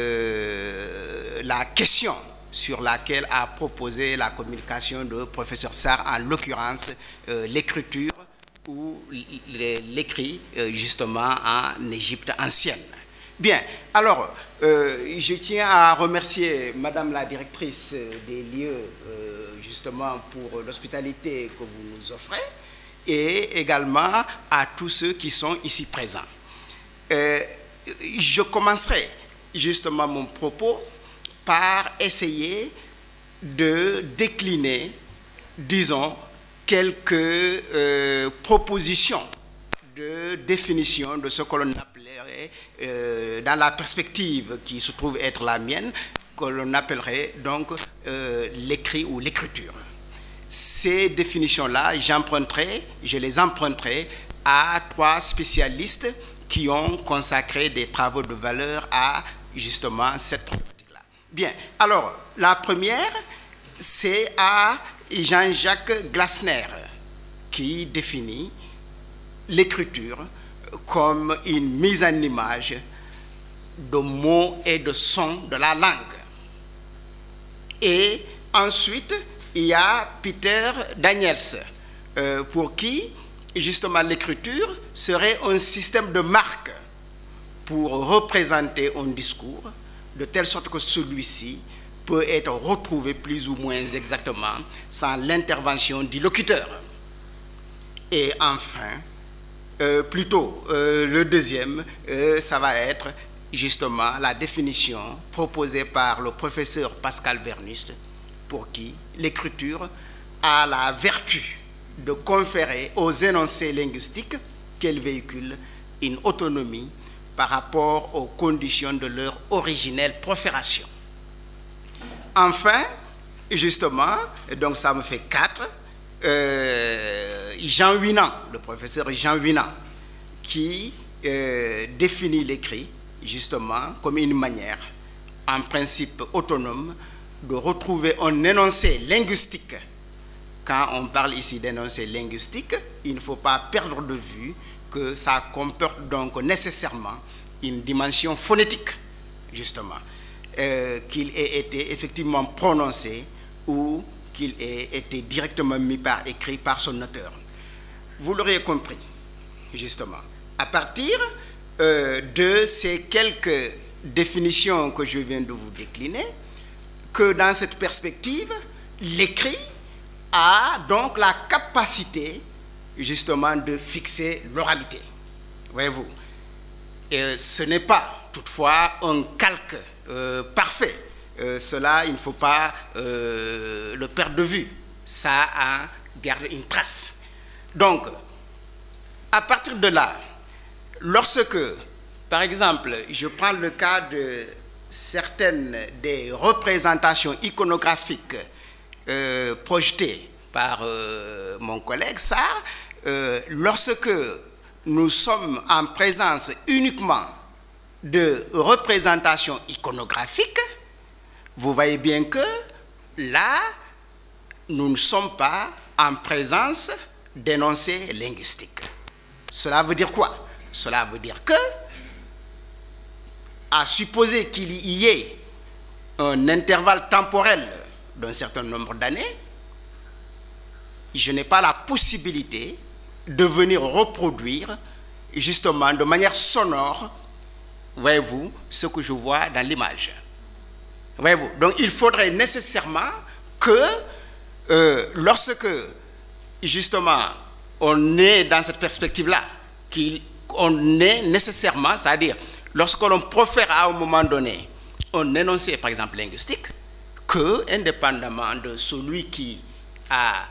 la question sur laquelle a proposé la communication de professeur Sarr, en l'occurrence l'écriture ou l'écrit justement en Égypte ancienne. Bien, alors je tiens à remercier Madame la directrice des lieux justement pour l'hospitalité que vous nous offrez et également à tous ceux qui sont ici présents. Je commencerai justement mon propos par essayer de décliner, disons, quelques propositions de définition de ce que l'on appellerait, dans la perspective qui se trouve être la mienne, que l'on appellerait donc l'écrit ou l'écriture. Ces définitions-là, je les emprunterai à 3 spécialistes qui ont consacré des travaux de valeur à justement cette problématique-là. Bien, alors, la première, c'est à Jean-Jacques Glasner, qui définit l'écriture comme une mise en image de mots et de sons de la langue. Et ensuite, il y a Peter Daniels, pour qui, justement, l'écriture serait un système de marque pour représenter un discours, de telle sorte que celui-ci peut être retrouvé plus ou moins exactement sans l'intervention du locuteur. Et enfin, plutôt le deuxième, ça va être justement la définition proposée par le professeur Pascal Vernus, pour qui l'écriture a la vertu de conférer aux énoncés linguistiques qu'elle véhicule une autonomie par rapport aux conditions de leur originelle profération. Enfin, justement, donc ça me fait 4, Jean Huinan, le professeur Jean Huinan, qui définit l'écrit justement comme une manière, en principe autonome, de retrouver un énoncé linguistique. Quand on parle ici d'énoncé linguistique, il ne faut pas perdre de vue que ça comporte donc nécessairement une dimension phonétique, justement, qu'il ait été effectivement prononcé ou qu'il ait été directement mis par écrit par son auteur. Vous l'aurez compris, justement, à partir de ces quelques définitions que je viens de vous décliner, que dans cette perspective, l'écrit a donc la capacité justement de fixer l'oralité. Voyez-vous, ce n'est pas toutefois un calque parfait. Cela, il ne faut pas le perdre de vue. Ça a gardé une trace. Donc, à partir de là, lorsque, par exemple, je prends le cas de certaines des représentations iconographiques projetées par mon collègue Sarr, lorsque nous sommes en présence uniquement de représentations iconographiques, vous voyez bien que là, nous ne sommes pas en présence d'énoncés linguistiques. Cela veut dire quoi? Cela veut dire que, à supposer qu'il y ait un intervalle temporel d'un certain nombre d'années, je n'ai pas la possibilité de venir reproduire justement de manière sonore, voyez-vous, ce que je vois dans l'image. Voyez-vous, donc il faudrait nécessairement que lorsque justement on est dans cette perspective-là, qu'on ait nécessairement, c'est-à-dire lorsque l'on profère à un moment donné un énoncé, par exemple linguistique, que, indépendamment de celui qui a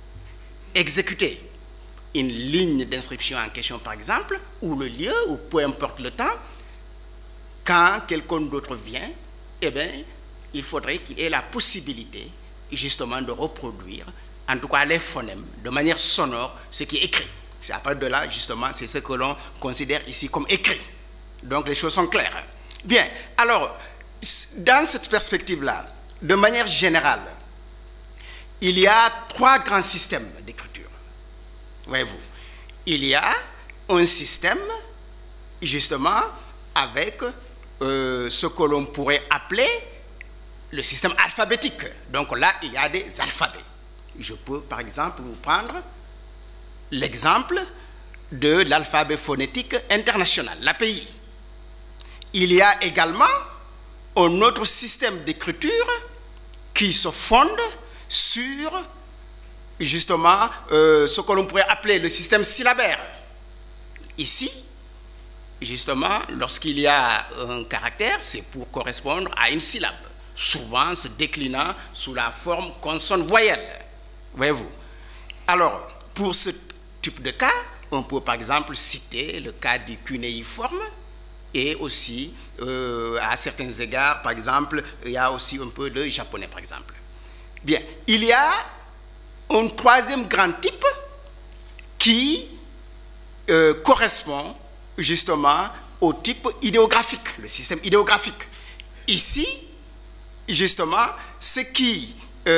exécuté une ligne d'inscription en question, par exemple, ou le lieu, ou peu importe le temps, quand quelqu'un d'autre vient, eh bien, il faudrait qu'il ait la possibilité, justement, de reproduire, en tout cas les phonèmes, de manière sonore, ce qui est écrit. C'est à partir de là, justement, c'est ce que l'on considère ici comme écrit. Donc, les choses sont claires. Bien, alors, dans cette perspective-là, de manière générale, il y a 3 grands systèmes d'écriture. Voyez-vous, il y a un système, justement, avec ce que l'on pourrait appeler le système alphabétique. Donc là, il y a des alphabets. Je peux, par exemple, vous prendre l'exemple de l'alphabet phonétique international, l'API. Il y a également un autre système d'écriture qui se fonde sur, justement, ce que l'on pourrait appeler le système syllabaire. Ici, justement, lorsqu'il y a un caractère, c'est pour correspondre à une syllabe, souvent se déclinant sous la forme consonne-voyelle. Voyez-vous. Alors, pour ce type de cas, on peut par exemple citer le cas du cunéiforme et aussi, à certains égards, par exemple, il y a aussi un peu de japonais, par exemple. Bien, il y a un 3e grand type qui correspond justement au type idéographique, le système idéographique. Ici, justement, ce qui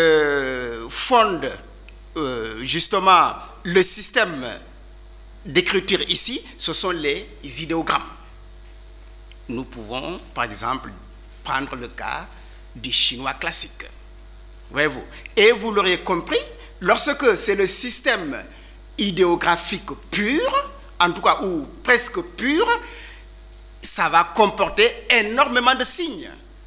fonde justement le système d'écriture ici, ce sont les idéogrammes. Nous pouvons, par exemple, prendre le cas du chinois classique. Voyez-vous. Et vous l'aurez compris, lorsque c'est le système idéographique pur, en tout cas, ou presque pur, ça va comporter énormément de signes.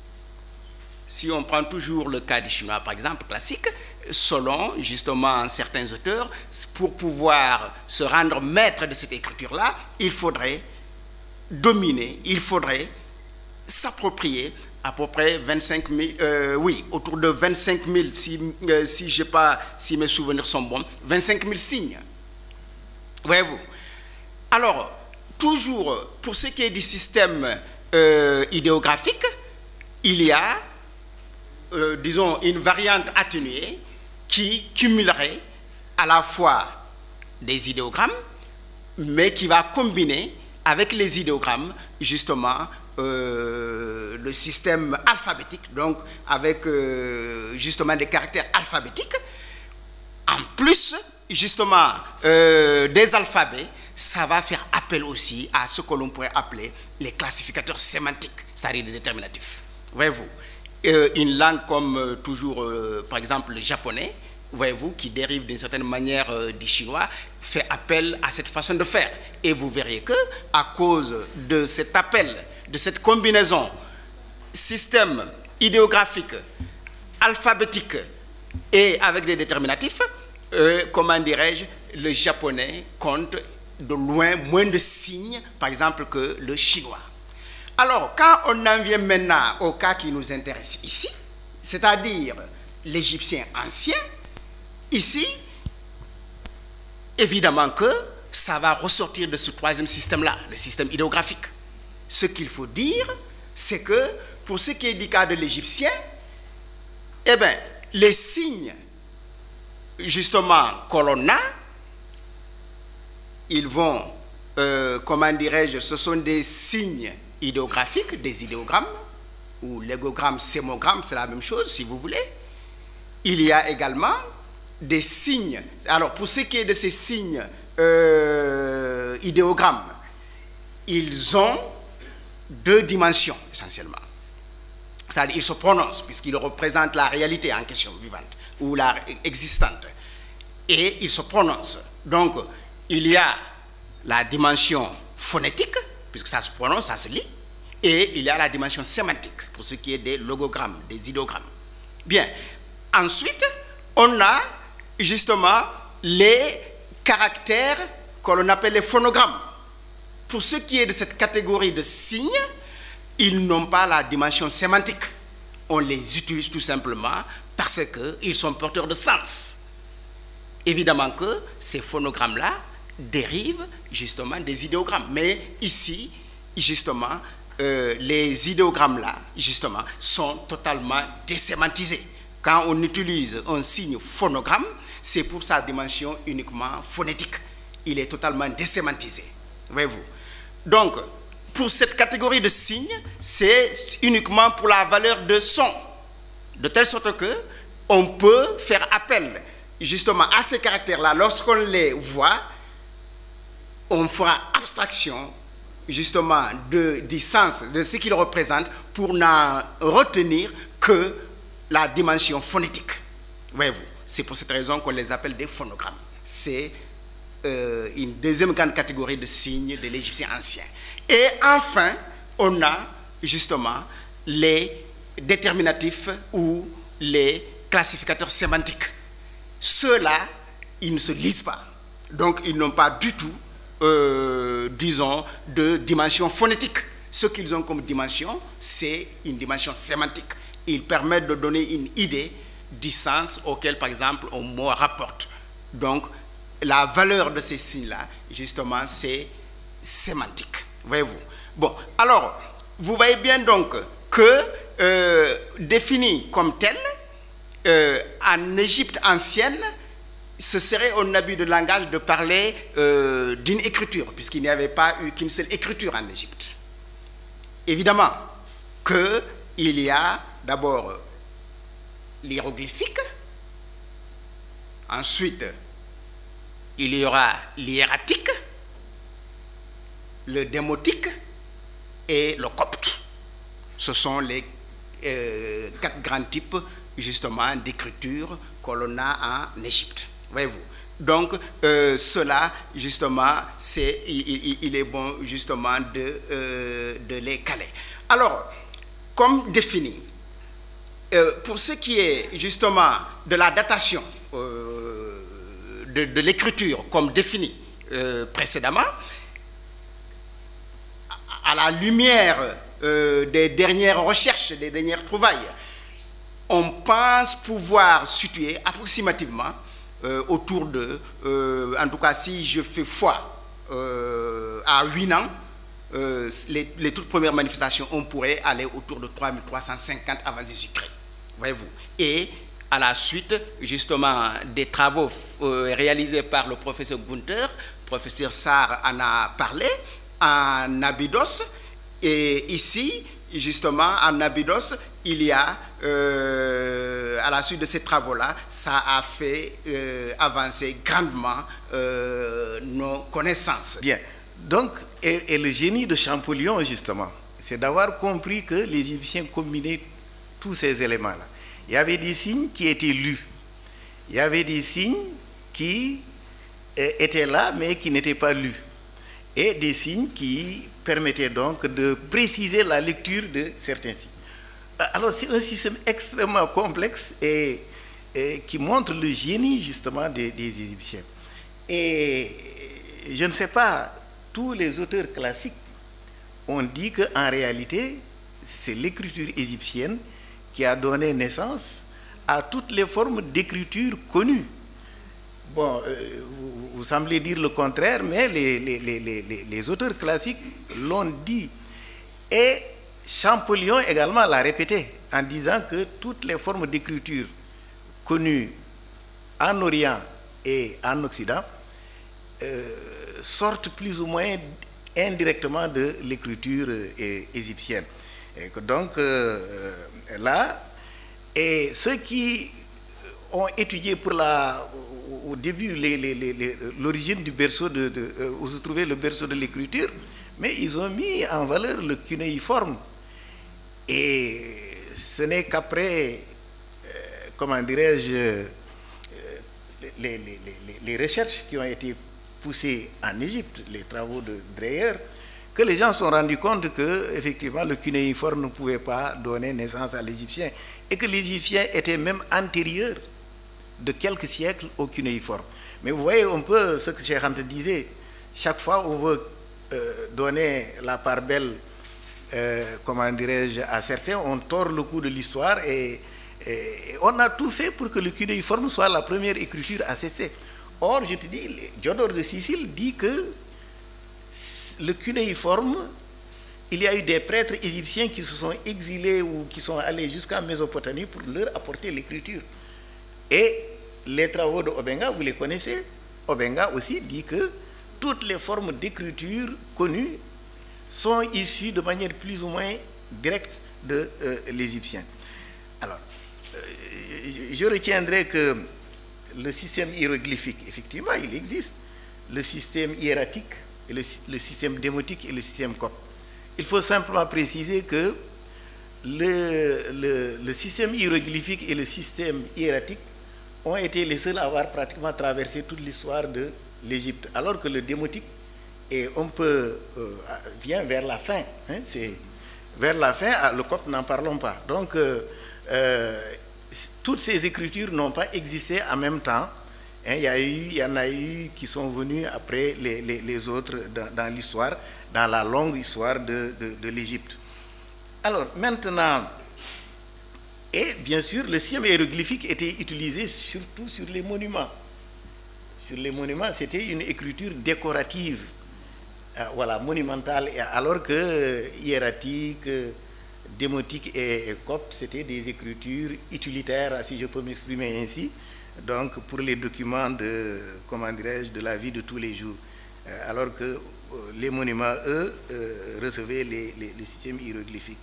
Si on prend toujours le cas du chinois, par exemple, classique, selon justement certains auteurs, pour pouvoir se rendre maître de cette écriture-là, il faudrait dominer, il faudrait s'approprier à peu près 25 000, autour de 25 000, si mes souvenirs sont bons, 25 000 signes. Voyez-vous. Alors, toujours, pour ce qui est du système idéographique, il y a, disons, une variante atténuée qui cumulerait à la fois des idéogrammes, mais qui va combiner avec les idéogrammes, justement, le système alphabétique, donc avec justement des caractères alphabétiques, en plus, justement, des alphabets, ça va faire appel aussi à ce que l'on pourrait appeler les classificateurs sémantiques, c'est-à-dire des déterminatifs. Voyez-vous, une langue comme toujours, par exemple, le japonais, voyez-vous, qui dérive d'une certaine manière du chinois, fait appel à cette façon de faire. Et vous verrez que, à cause de cet appel, de cette combinaison système idéographique, alphabétique et avec des déterminatifs, comment dirais-je, le japonais compte de loin moins de signes, par exemple, que le chinois. Alors, quand on en vient maintenant au cas qui nous intéresse ici, c'est-à-dire l'égyptien ancien, ici, évidemment que ça va ressortir de ce 3e système-là, le système idéographique. Ce qu'il faut dire, c'est que pour ce qui est du cas de l'égyptien, eh bien, les signes, justement, que l'on a, ils vont, comment dirais-je, ce sont des signes idéographiques, des idéogrammes, ou légogramme, sémogramme, c'est la même chose, si vous voulez. Il y a également des signes. Alors, pour ce qui est de ces signes idéogrammes, ils ont 2 dimensions, essentiellement. C'est-à-dire, ils se prononcent, puisqu'ils représentent la réalité en question vivante, ou la existante. Et ils se prononcent. Donc, il y a la dimension phonétique, puisque ça se prononce, ça se lit, et il y a la dimension sémantique, pour ce qui est des logogrammes, des idéogrammes. Bien. Ensuite, on a justement les caractères que l'on appelle les phonogrammes. pour ce qui est de cette catégorie de signes, ils n'ont pas la dimension sémantique. On les utilise tout simplement parce qu'ils sont porteurs de sens. Évidemment que ces phonogrammes-là dérivent justement des idéogrammes. Mais ici, justement, les idéogrammes-là, justement, sont totalement désémantisés. Quand on utilise un signe phonogramme, c'est pour sa dimension uniquement phonétique. Il est totalement désémantisé. Voyez-vous. Donc, pour cette catégorie de signes, c'est uniquement pour la valeur de son. De telle sorte que on peut faire appel justement à ces caractères-là. Lorsqu'on les voit, on fera abstraction justement du sens, de ce qu'ils représentent, pour n'en retenir que la dimension phonétique. Voyez-vous. C'est pour cette raison qu'on les appelle des phonogrammes. C'est une deuxième grande catégorie de signes de l'égyptien ancien. Et enfin, on a justement les déterminatifs ou les classificateurs sémantiques. Ceux-là, ils ne se lisent pas. Donc, ils n'ont pas du tout, disons, de dimension phonétique. Ce qu'ils ont comme dimension, c'est une dimension sémantique. Ils permettent de donner une idée du sens auquel, par exemple, un mot rapporte. Donc, la valeur de ces signes-là, justement, c'est sémantique. Voyez-vous. Bon, alors, vous voyez bien donc que, défini comme tel, en Égypte ancienne, ce serait un abus de langage de parler d'une écriture, puisqu'il n'y avait pas eu qu'une seule écriture en Égypte. Évidemment qu'il y a d'abord l'hiéroglyphique, ensuite il y aura l'hiératique, le démotique et le copte. Ce sont les 4 grands types justement d'écriture que l'on a en Égypte. Voyez-vous. Donc, cela, justement, il est bon justement de les caler. Alors, comme défini, pour ce qui est justement de la datation de l'écriture comme défini précédemment, à la lumière des dernières recherches, des dernières trouvailles, on pense pouvoir situer approximativement autour de, en tout cas si je fais foi à 8 ans, les toutes premières manifestations, on pourrait aller autour de 3350 avant Jésus-Christ. Voyez-vous. Et à la suite, justement, des travaux réalisés par le professeur Gunther, le professeur Sarr en a parlé, en Abydos, et ici, justement, en Abydos, il y a, à la suite de ces travaux-là, ça a fait avancer grandement nos connaissances. Bien. Donc, et le génie de Champollion, justement, c'est d'avoir compris que les Égyptiens combinaient tous ces éléments-là. Il y avait des signes qui étaient lus. Il y avait des signes qui étaient là, mais qui n'étaient pas lus. Et des signes qui permettaient donc de préciser la lecture de certains signes. Alors, c'est un système extrêmement complexe et qui montre le génie, justement, des Égyptiens. Et je ne sais pas, tous les auteurs classiques ont dit qu'en réalité, c'est l'écriture égyptienne qui a donné naissance à toutes les formes d'écriture connues. Bon, vous semblez dire le contraire, mais les auteurs classiques l'ont dit. Et Champollion également l'a répété en disant que toutes les formes d'écriture connues en Orient et en Occident sortent plus ou moins indirectement de l'écriture égyptienne. Et que donc, là, et ceux qui ont étudié pour au début l'origine du berceau, où se trouvait le berceau de l'écriture, mais ils ont mis en valeur le cunéiforme. Et ce n'est qu'après, comment dirais-je, les recherches qui ont été poussées en Égypte, les travaux de Dreyer, que les gens se sont rendus compte que, effectivement, le cunéiforme ne pouvait pas donner naissance à l'égyptien et que l'Égyptien était même antérieur de quelques siècles au cunéiforme. Mais vous voyez un peu ce que Cheikh Anta disait, chaque fois on veut donner la part belle, comment dirais-je, à certains, on tord le coup de l'histoire et on a tout fait pour que le cunéiforme soit la première écriture à cesser. Or, je te dis, Diodore de Sicile dit que le cunéiforme, il y a eu des prêtres égyptiens qui se sont exilés ou qui sont allés jusqu'à Mésopotamie pour leur apporter l'écriture. Et les travaux de Obenga, vous les connaissez. Obenga aussi dit que toutes les formes d'écriture connues sont issues de manière plus ou moins directe de l'égyptien. Alors, je retiendrai que le système hiéroglyphique, effectivement, il existe. Le système hiératique, et le système démotique et le système copte. Il faut simplement préciser que le système hiéroglyphique et le système hiératique ont été les seuls à avoir pratiquement traversé toute l'histoire de l'Égypte, alors que le démotique est un peu vient vers la fin. Hein, c'est vers la fin, le copte n'en parlons pas. Donc toutes ces écritures n'ont pas existé en même temps. Hein, il y en a eu qui sont venus après les autres dans l'histoire, dans la longue histoire de l'Égypte. Alors maintenant, et bien sûr, le système hiéroglyphique était utilisé surtout sur les monuments. Sur les monuments, c'était une écriture décorative, voilà, monumentale, alors que hiératique, démotique et copte, c'était des écritures utilitaires, si je peux m'exprimer ainsi, donc pour les documents de, comment dirais-je, de la vie de tous les jours. Alors que les monuments, eux, recevaient le système hiéroglyphique.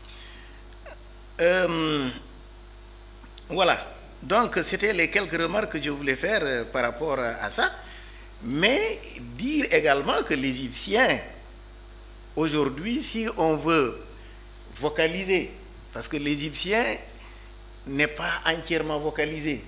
Voilà, donc c'était les quelques remarques que je voulais faire par rapport à ça, mais dire également que l'Égyptien, aujourd'hui, si on veut vocaliser, parce que l'Égyptien n'est pas entièrement vocalisé,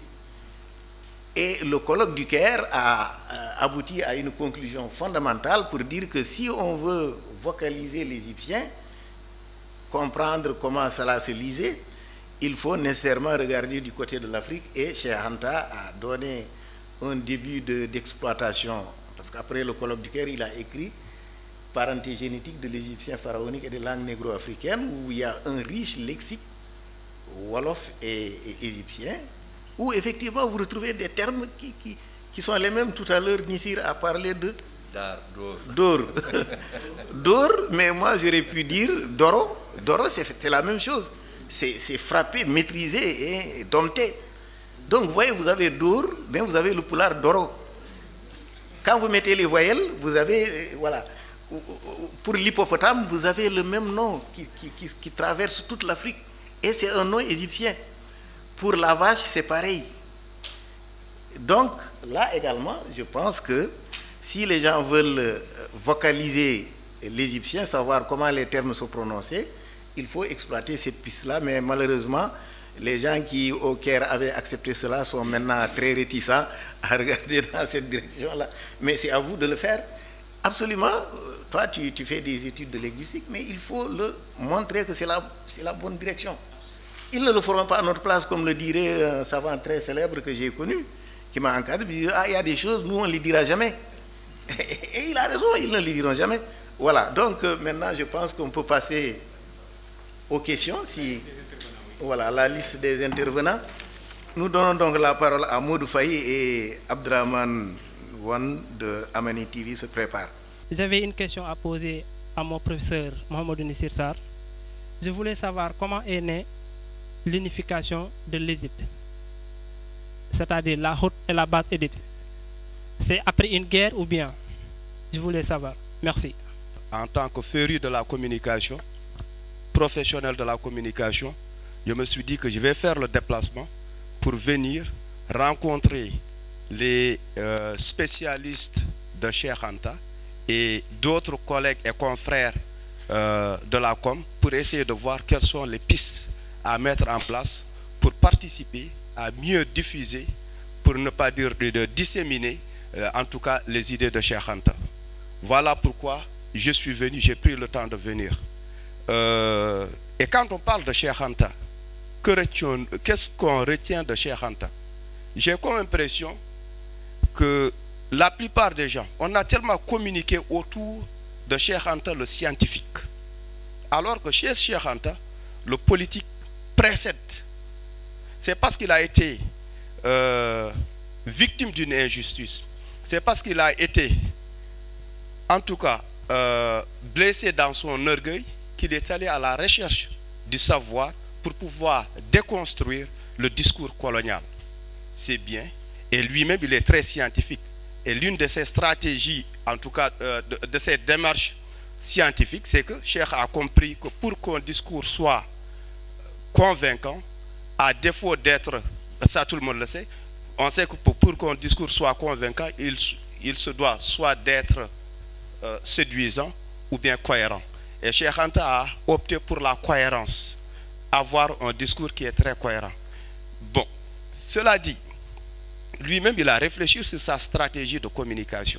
et le colloque du Caire a abouti à une conclusion fondamentale pour dire que si on veut vocaliser l'Égyptien, comprendre comment cela se lisait, il faut nécessairement regarder du côté de l'Afrique, et Cheikh Anta a donné un début d'exploitation, parce qu'après le colloque du Caire, il a écrit Parenté génétique de l'Égyptien pharaonique et des langues négro-africaines, où il y a un riche lexique wolof et égyptien, où effectivement vous retrouvez des termes qui sont les mêmes. Tout à l'heure, Nissir a parlé de d'or. D'or, mais moi j'aurais pu dire d'oro. D'oro, c'est la même chose. C'est frappé, maîtrisé et dompté. Donc vous voyez, vous avez d'or, mais vous avez le poulard d'oro. Quand vous mettez les voyelles, vous avez, voilà. Pour l'hippopotame, vous avez le même nom qui traverse toute l'Afrique. Et c'est un nom égyptien. Pour la vache, c'est pareil. Donc, là également, je pense que si les gens veulent vocaliser l'égyptien, savoir comment les termes sont prononcés, il faut exploiter cette piste-là. Mais malheureusement, les gens qui, au Caire, avaient accepté cela sont maintenant très réticents à regarder dans cette direction-là. Mais c'est à vous de le faire. Absolument. Toi, tu fais des études de linguistique, mais il faut le montrer que c'est la bonne direction. Ils ne le feront pas à notre place, comme le dirait un savant très célèbre que j'ai connu, qui m'a encadré, il dit, ah, il y a des choses, nous, on ne les dira jamais. Et il a raison, ils ne les diront jamais. Voilà, donc maintenant, je pense qu'on peut passer aux questions. Si, voilà, la liste des intervenants. Nous donnons donc la parole à Modou Faye et Abdraman Wan de Amani TV se prépare. J'avais une question à poser à mon professeur Mohamedou Nissir Sarr. Je voulais savoir comment est née l'unification de l'Égypte, c'est-à-dire la haute et la basse Égypte. C'est après une guerre ou bien? Je voulais savoir. Merci. En tant que féru de la communication, professionnel de la communication, je me suis dit que je vais faire le déplacement pour venir rencontrer les spécialistes de Cheikh Anta et d'autres collègues et confrères de la com pour essayer de voir quelles sont les pistes à mettre en place pour participer à mieux diffuser, pour ne pas dire de disséminer, en tout cas les idées de Cheikh Anta. Voilà pourquoi je suis venu, j'ai pris le temps de venir. Et quand on parle de Cheikh Anta, qu'est-ce qu'on retient de Cheikh Anta? J'ai comme impression que la plupart des gens, on a tellement communiqué autour de Cheikh Anta le scientifique. Alors que chez Cheikh Anta, le politique précède. C'est parce qu'il a été victime d'une injustice. C'est parce qu'il a été, en tout cas, blessé dans son orgueil qu'il est allé à la recherche du savoir pour pouvoir déconstruire le discours colonial. C'est bien. Et lui-même, il est très scientifique. Et l'une de ses stratégies, en tout cas de ses démarches scientifiques, c'est que Cheikh a compris que pour qu'un discours soit convaincant, à défaut d'être, ça tout le monde le sait, on sait que pour qu'un discours soit convaincant, il se doit soit d'être séduisant ou bien cohérent. Et Cheikh Anta a opté pour la cohérence, avoir un discours qui est très cohérent. Bon, cela dit, lui-même, il a réfléchi sur sa stratégie de communication.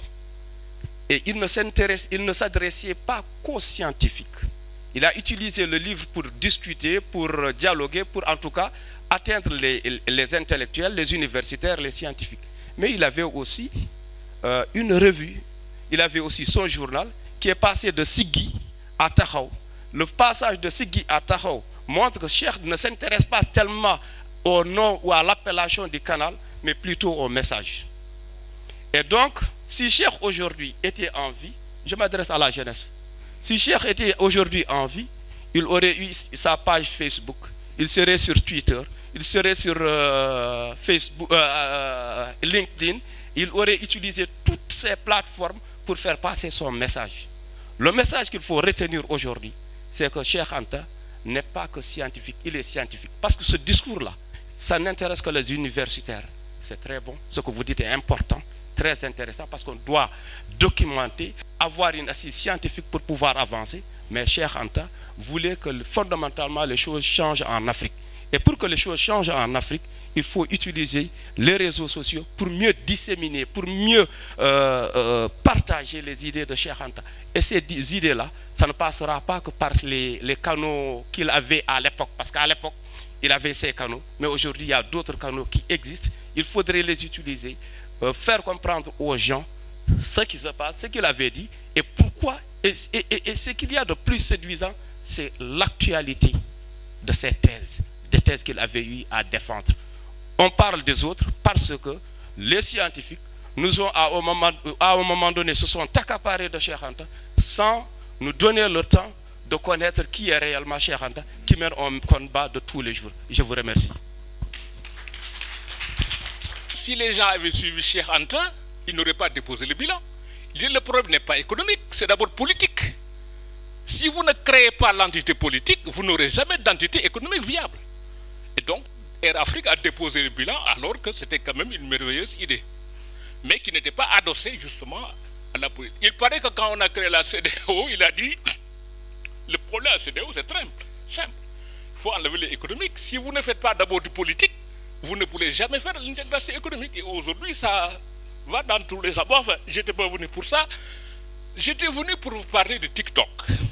Et il ne s'adressait pas qu'aux scientifiques. Il a utilisé le livre pour discuter, pour dialoguer, pour en tout cas atteindre les intellectuels, les universitaires, les scientifiques. Mais il avait aussi une revue, il avait aussi son journal qui est passé de Siggi à Taxaw. Le passage de Siggi à Taxaw montre que Cheikh ne s'intéresse pas tellement au nom ou à l'appellation du canal, mais plutôt au message. Et donc, si Cheikh aujourd'hui était en vie, je m'adresse à la jeunesse, si Cheikh était aujourd'hui en vie, il aurait eu sa page Facebook, il serait sur Twitter, il serait sur Facebook, LinkedIn, il aurait utilisé toutes ces plateformes pour faire passer son message. Le message qu'il faut retenir aujourd'hui, c'est que Cheikh Anta n'est pas que scientifique, il est scientifique. Parce que ce discours-là, ça n'intéresse que les universitaires. C'est très bon, ce que vous dites est important, très intéressant, parce qu'on doit documenter, avoir une assise scientifique pour pouvoir avancer. Mais Cheikh Anta voulait que fondamentalement les choses changent en Afrique. Et pour que les choses changent en Afrique, il faut utiliser les réseaux sociaux pour mieux disséminer, pour mieux partager les idées de Cheikh Anta. Et ces idées-là, ça ne passera pas que par les canaux qu'il avait à l'époque. Parce qu'à l'époque, il avait ces canaux. Mais aujourd'hui, il y a d'autres canaux qui existent. Il faudrait les utiliser, faire comprendre aux gens ce qui se passe, ce qu'il avait dit, et pourquoi. Et ce qu'il y a de plus séduisant, c'est l'actualité de ces thèses, des thèses qu'il avait eu à défendre. On parle des autres parce que les scientifiques nous ont, à un moment donné, se sont accaparés de Cheikh Anta sans nous donner le temps de connaître qui est réellement Cheikh Anta, qui mène un combat de tous les jours. Je vous remercie. Si les gens avaient suivi Cheikh Anta, ils n'auraient pas déposé le bilan. Le problème n'est pas économique, c'est d'abord politique. Si vous ne créez pas l'entité politique, vous n'aurez jamais d'entité économique viable. Et donc, Air Afrique a déposé le bilan alors que c'était quand même une merveilleuse idée. Mais qui n'était pas adossée justement à la politique. Il paraît que quand on a créé la CEDEAO, il a dit, le problème de la CEDEAO, c'est simple. Il faut enlever l'économique. Si vous ne faites pas d'abord du politique, vous ne pourrez jamais faire l'intégration économique. Et aujourd'hui, ça va dans tous les abords. Enfin, je n'étais pas venu pour ça. J'étais venu pour vous parler de TikTok.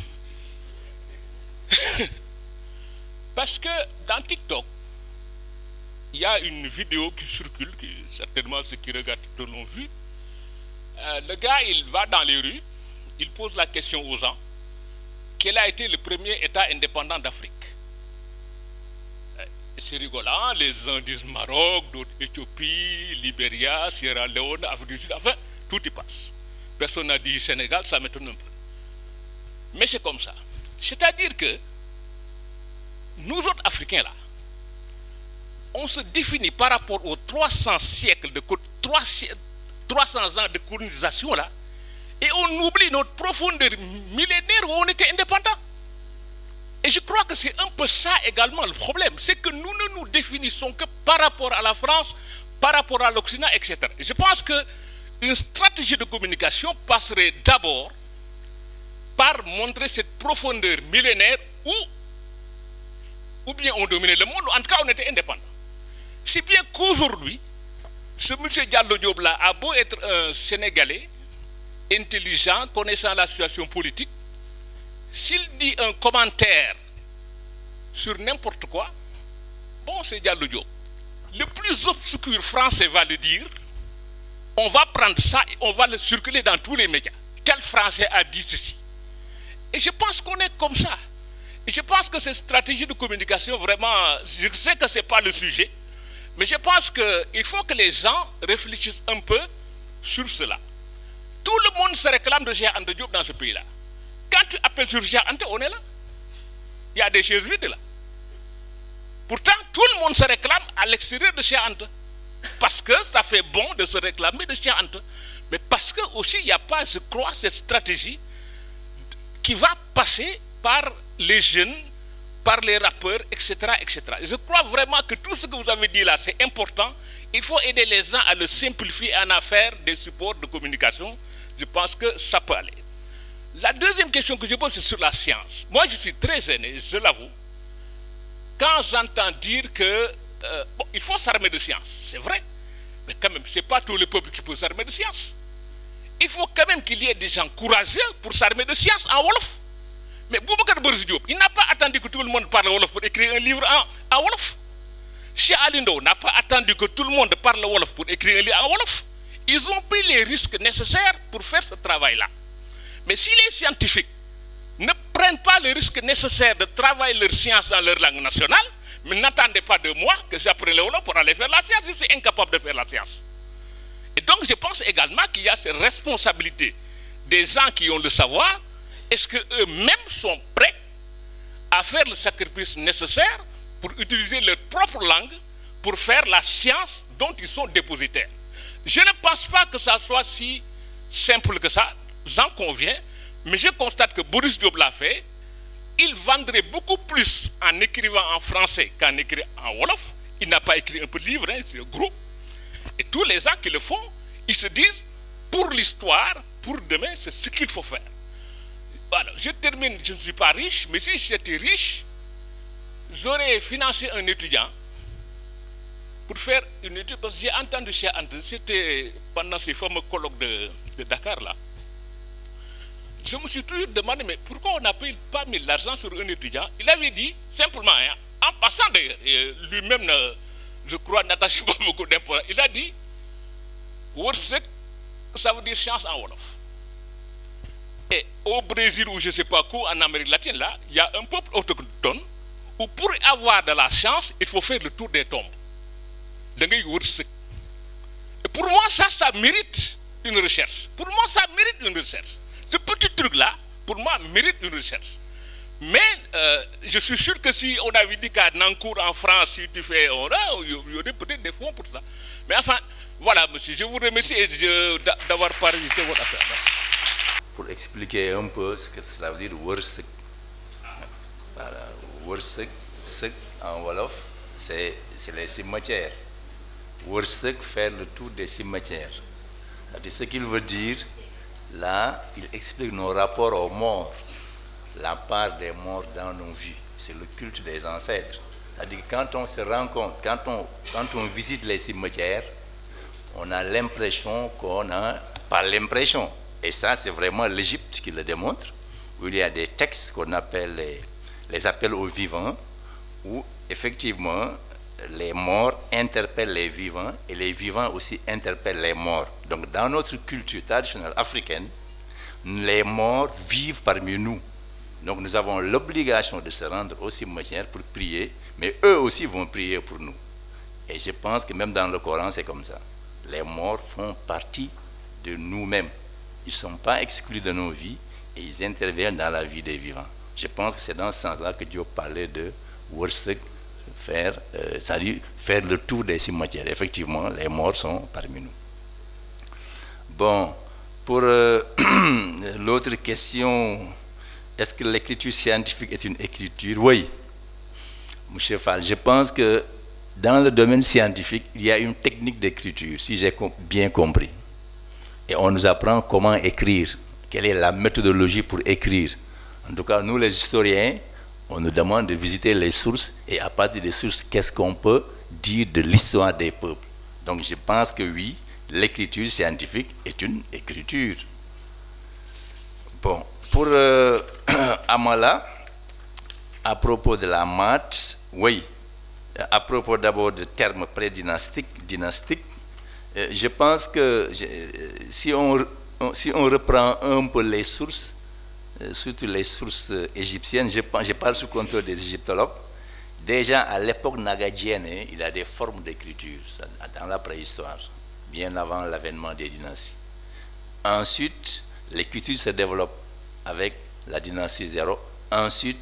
Parce que dans TikTok, il y a une vidéo qui circule, que certainement ceux qui regardent TikTok l'ont vu. Le gars, il va dans les rues, il pose la question aux gens, quel a été le premier État indépendant d'Afrique? C'est rigolant, les uns disent Maroc, d'autres Éthiopie, Libéria, Sierra Leone, Afrique du Sud, enfin, tout y passe. Personne n'a dit Sénégal, ça m'étonne un peu. Mais c'est comme ça. C'est-à-dire que nous autres Africains là, on se définit par rapport aux 300 siècles de 300 ans de colonisation là, et on oublie notre profondeur millénaire où on était indépendant. Et je crois que c'est un peu ça également le problème, c'est que nous ne nous définissons que par rapport à la France, par rapport à l'Occident, etc. Je pense qu'une stratégie de communication passerait d'abord par montrer cette profondeur millénaire où bien on dominait le monde, en tout cas on était indépendant. Si bien qu'aujourd'hui, ce monsieur Diallo Diop là a beau être un Sénégalais, intelligent, connaissant la situation politique, s'il dit un commentaire sur n'importe quoi, bon, c'est Diallo Diop. Le plus obscur français va le dire, on va prendre ça et on va le circuler dans tous les médias. Tel français a dit ceci. Et je pense qu'on est comme ça. Et je pense que cette stratégie de communication, vraiment, je sais que ce n'est pas le sujet, mais je pense qu'il faut que les gens réfléchissent un peu sur cela. Tout le monde se réclame de Cheikh Anta Diop dans ce pays-là. Quand tu appelles sur Cheikh Anta, on est là. Il y a des chaises vides là. Pourtant, tout le monde se réclame à l'extérieur de Cheikh Anta. Parce que ça fait bon de se réclamer de Cheikh Anta. Mais parce que aussi, il n'y a pas, je crois, cette stratégie qui va passer par les jeunes, par les rappeurs, etc., etc. Je crois vraiment que tout ce que vous avez dit là, c'est important. Il faut aider les gens à le simplifier et à en faire des supports de communication. Je pense que ça peut aller. La deuxième question que je pose, c'est sur la science. Moi, je suis très gêné, je l'avoue, quand j'entends dire que bon, il faut s'armer de science. C'est vrai, mais quand même, ce n'est pas tout le peuple qui peut s'armer de science. Il faut quand même qu'il y ait des gens courageux pour s'armer de science en Wolof. Mais Boubacar Boris Diop, il n'a pas attendu que tout le monde parle Wolof pour écrire un livre en Wolof. Cheikh Ali Ndao n'a pas attendu que tout le monde parle Wolof pour écrire un livre en Wolof. Ils ont pris les risques nécessaires pour faire ce travail-là. Mais si les scientifiques ne prennent pas les risques nécessaires de travailler leur science dans leur langue nationale, mais n'attendez pas de moi que j'apprenne le Wolof pour aller faire la science. Je suis incapable de faire la science. Et donc je pense également qu'il y a cette responsabilité des gens qui ont le savoir. Est-ce qu'eux-mêmes sont prêts à faire le sacrifice nécessaire pour utiliser leur propre langue pour faire la science dont ils sont dépositaires? Je ne pense pas que ça soit si simple que ça, j'en conviens, mais je constate que Boris Diop l'a fait. Il vendrait beaucoup plus en écrivant en français qu'en écrivant en Wolof. Il n'a pas écrit un petit livre, hein, c'est gros. Et tous les gens qui le font, ils se disent, pour l'histoire, pour demain, c'est ce qu'il faut faire. Voilà, je termine, je ne suis pas riche, mais si j'étais riche, j'aurais financé un étudiant pour faire une étude, parce que j'ai entendu chez Anta, c'était pendant ces fameux colloques de Dakar là. Je me suis toujours demandé, mais pourquoi on n'a pas mis l'argent sur un étudiant? Il avait dit, simplement, hein, en passant d'ailleurs, lui-même, je crois, n'attache pas beaucoup d'importance, il a dit, Worsek, ça veut dire chance en Wolof. Et au Brésil, ou je ne sais pas quoi, en Amérique latine, là, il y a un peuple autochtone où pour avoir de la chance, il faut faire le tour des tombes. Et pour moi, ça mérite une recherche. Pour moi, ça mérite une recherche. Ce petit truc-là, pour moi, mérite une recherche. Mais je suis sûr que si on avait dit qu'à Nancourt, en France, si tu fais, il y aurait peut-être des fonds pour ça. Mais enfin, voilà, monsieur, je vous remercie d'avoir participé à votre affaire. Merci. Pour expliquer un peu ce que cela veut dire Worsek. Voilà, Worsek, en Wolof, c'est les cimetières. Worsek, faire le tour des cimetières. C'est ce qu'il veut dire, là, il explique nos rapports aux morts, la part des morts dans nos vies. C'est le culte des ancêtres. C'est-à-dire que quand on se rencontre, quand on visite les cimetières, on a l'impression qu'on n'a pas l'impression. Et ça, c'est vraiment l'Égypte qui le démontre, où il y a des textes qu'on appelle les appels aux vivants, où effectivement les morts interpellent les vivants et les vivants aussi interpellent les morts. Donc dans notre culture traditionnelle africaine, les morts vivent parmi nous. Donc nous avons l'obligation de se rendre au cimetière pour prier, mais eux aussi vont prier pour nous. Et je pense que même dans le Coran, c'est comme ça. Les morts font partie de nous-mêmes. Ils ne sont pas exclus de nos vies et ils interviennent dans la vie des vivants. Je pense que c'est dans ce sens-là que Dieu parlait de Worsek, c'est-à-dire faire le tour des cimetières. Effectivement, les morts sont parmi nous. Bon, pour l'autre question, est-ce que l'écriture scientifique est une écriture? Oui, M. Fall, je pense que dans le domaine scientifique, il y a une technique d'écriture, si j'ai bien compris. Et on nous apprend comment écrire, quelle est la méthodologie pour écrire. En tout cas, nous les historiens, on nous demande de visiter les sources et à partir des sources, qu'est-ce qu'on peut dire de l'histoire des peuples. Donc je pense que oui, l'écriture scientifique est une écriture. Bon, pour Amala, à propos de la maths, oui. À propos d'abord du terme prédynastique, dynastique, je pense que si on reprend un peu les sources, surtout les sources égyptiennes, je parle sous contrôle des égyptologues, déjà à l'époque nagadienne, il y a des formes d'écriture dans la préhistoire, bien avant l'avènement des dynasties. Ensuite, l'écriture se développe avec la dynastie 0, ensuite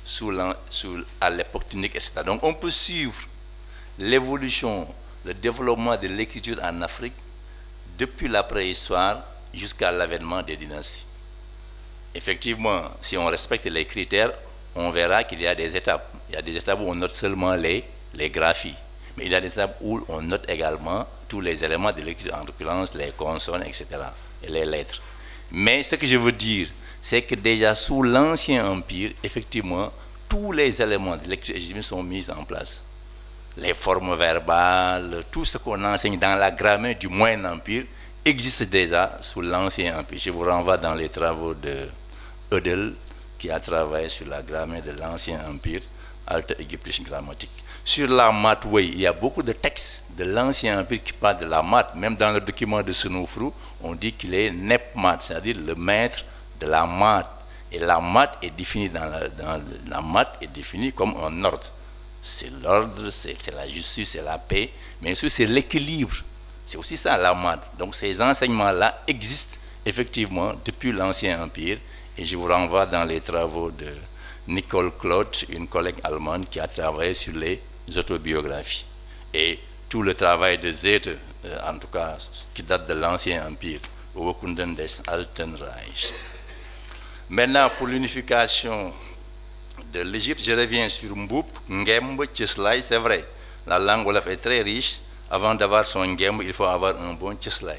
à l'époque tunique, etc. Donc on peut suivre l'évolution, le développement de l'écriture en Afrique depuis la préhistoire jusqu'à l'avènement des dynasties. Effectivement, si on respecte les critères, on verra qu'il y a des étapes. Il y a des étapes où on note seulement les graphies, mais il y a des étapes où on note également tous les éléments de l'écriture, en l'occurrence les consonnes, etc., et les lettres. Mais ce que je veux dire, c'est que déjà sous l'Ancien Empire, effectivement, tous les éléments de l'écriture égyptienne sont mis en place. Les formes verbales, tout ce qu'on enseigne dans la grammaire du Moyen Empire existe déjà sous l'Ancien Empire. Je vous renvoie dans les travaux de Ödel, qui a travaillé sur la grammaire de l'Ancien Empire, Alte Ägyptische Grammatik. Sur la maths, oui, il y a beaucoup de textes de l'Ancien Empire qui parlent de la maths. Même dans le document de Senofrou, on dit qu'il est Nepmat, c'est-à-dire le maître de la maths. Et la maths est définie la maths est définie comme un ordre. C'est l'ordre, c'est la justice, c'est la paix, mais aussi c'est l'équilibre. C'est aussi ça la maths. Donc ces enseignements-là existent effectivement depuis l'Ancien Empire. Et je vous renvoie dans les travaux de Nicole Claude, une collègue allemande qui a travaillé sur les autobiographies. Et tout le travail de Zete, en tout cas, qui date de l'Ancien Empire, Urkunden des Alten Reich. Maintenant, pour l'unification de l'Égypte, je reviens sur Mboup, Ngemb, Tcheslai, c'est vrai. La langue wolof est très riche. Avant d'avoir son Ngemb, il faut avoir un bon Tcheslai.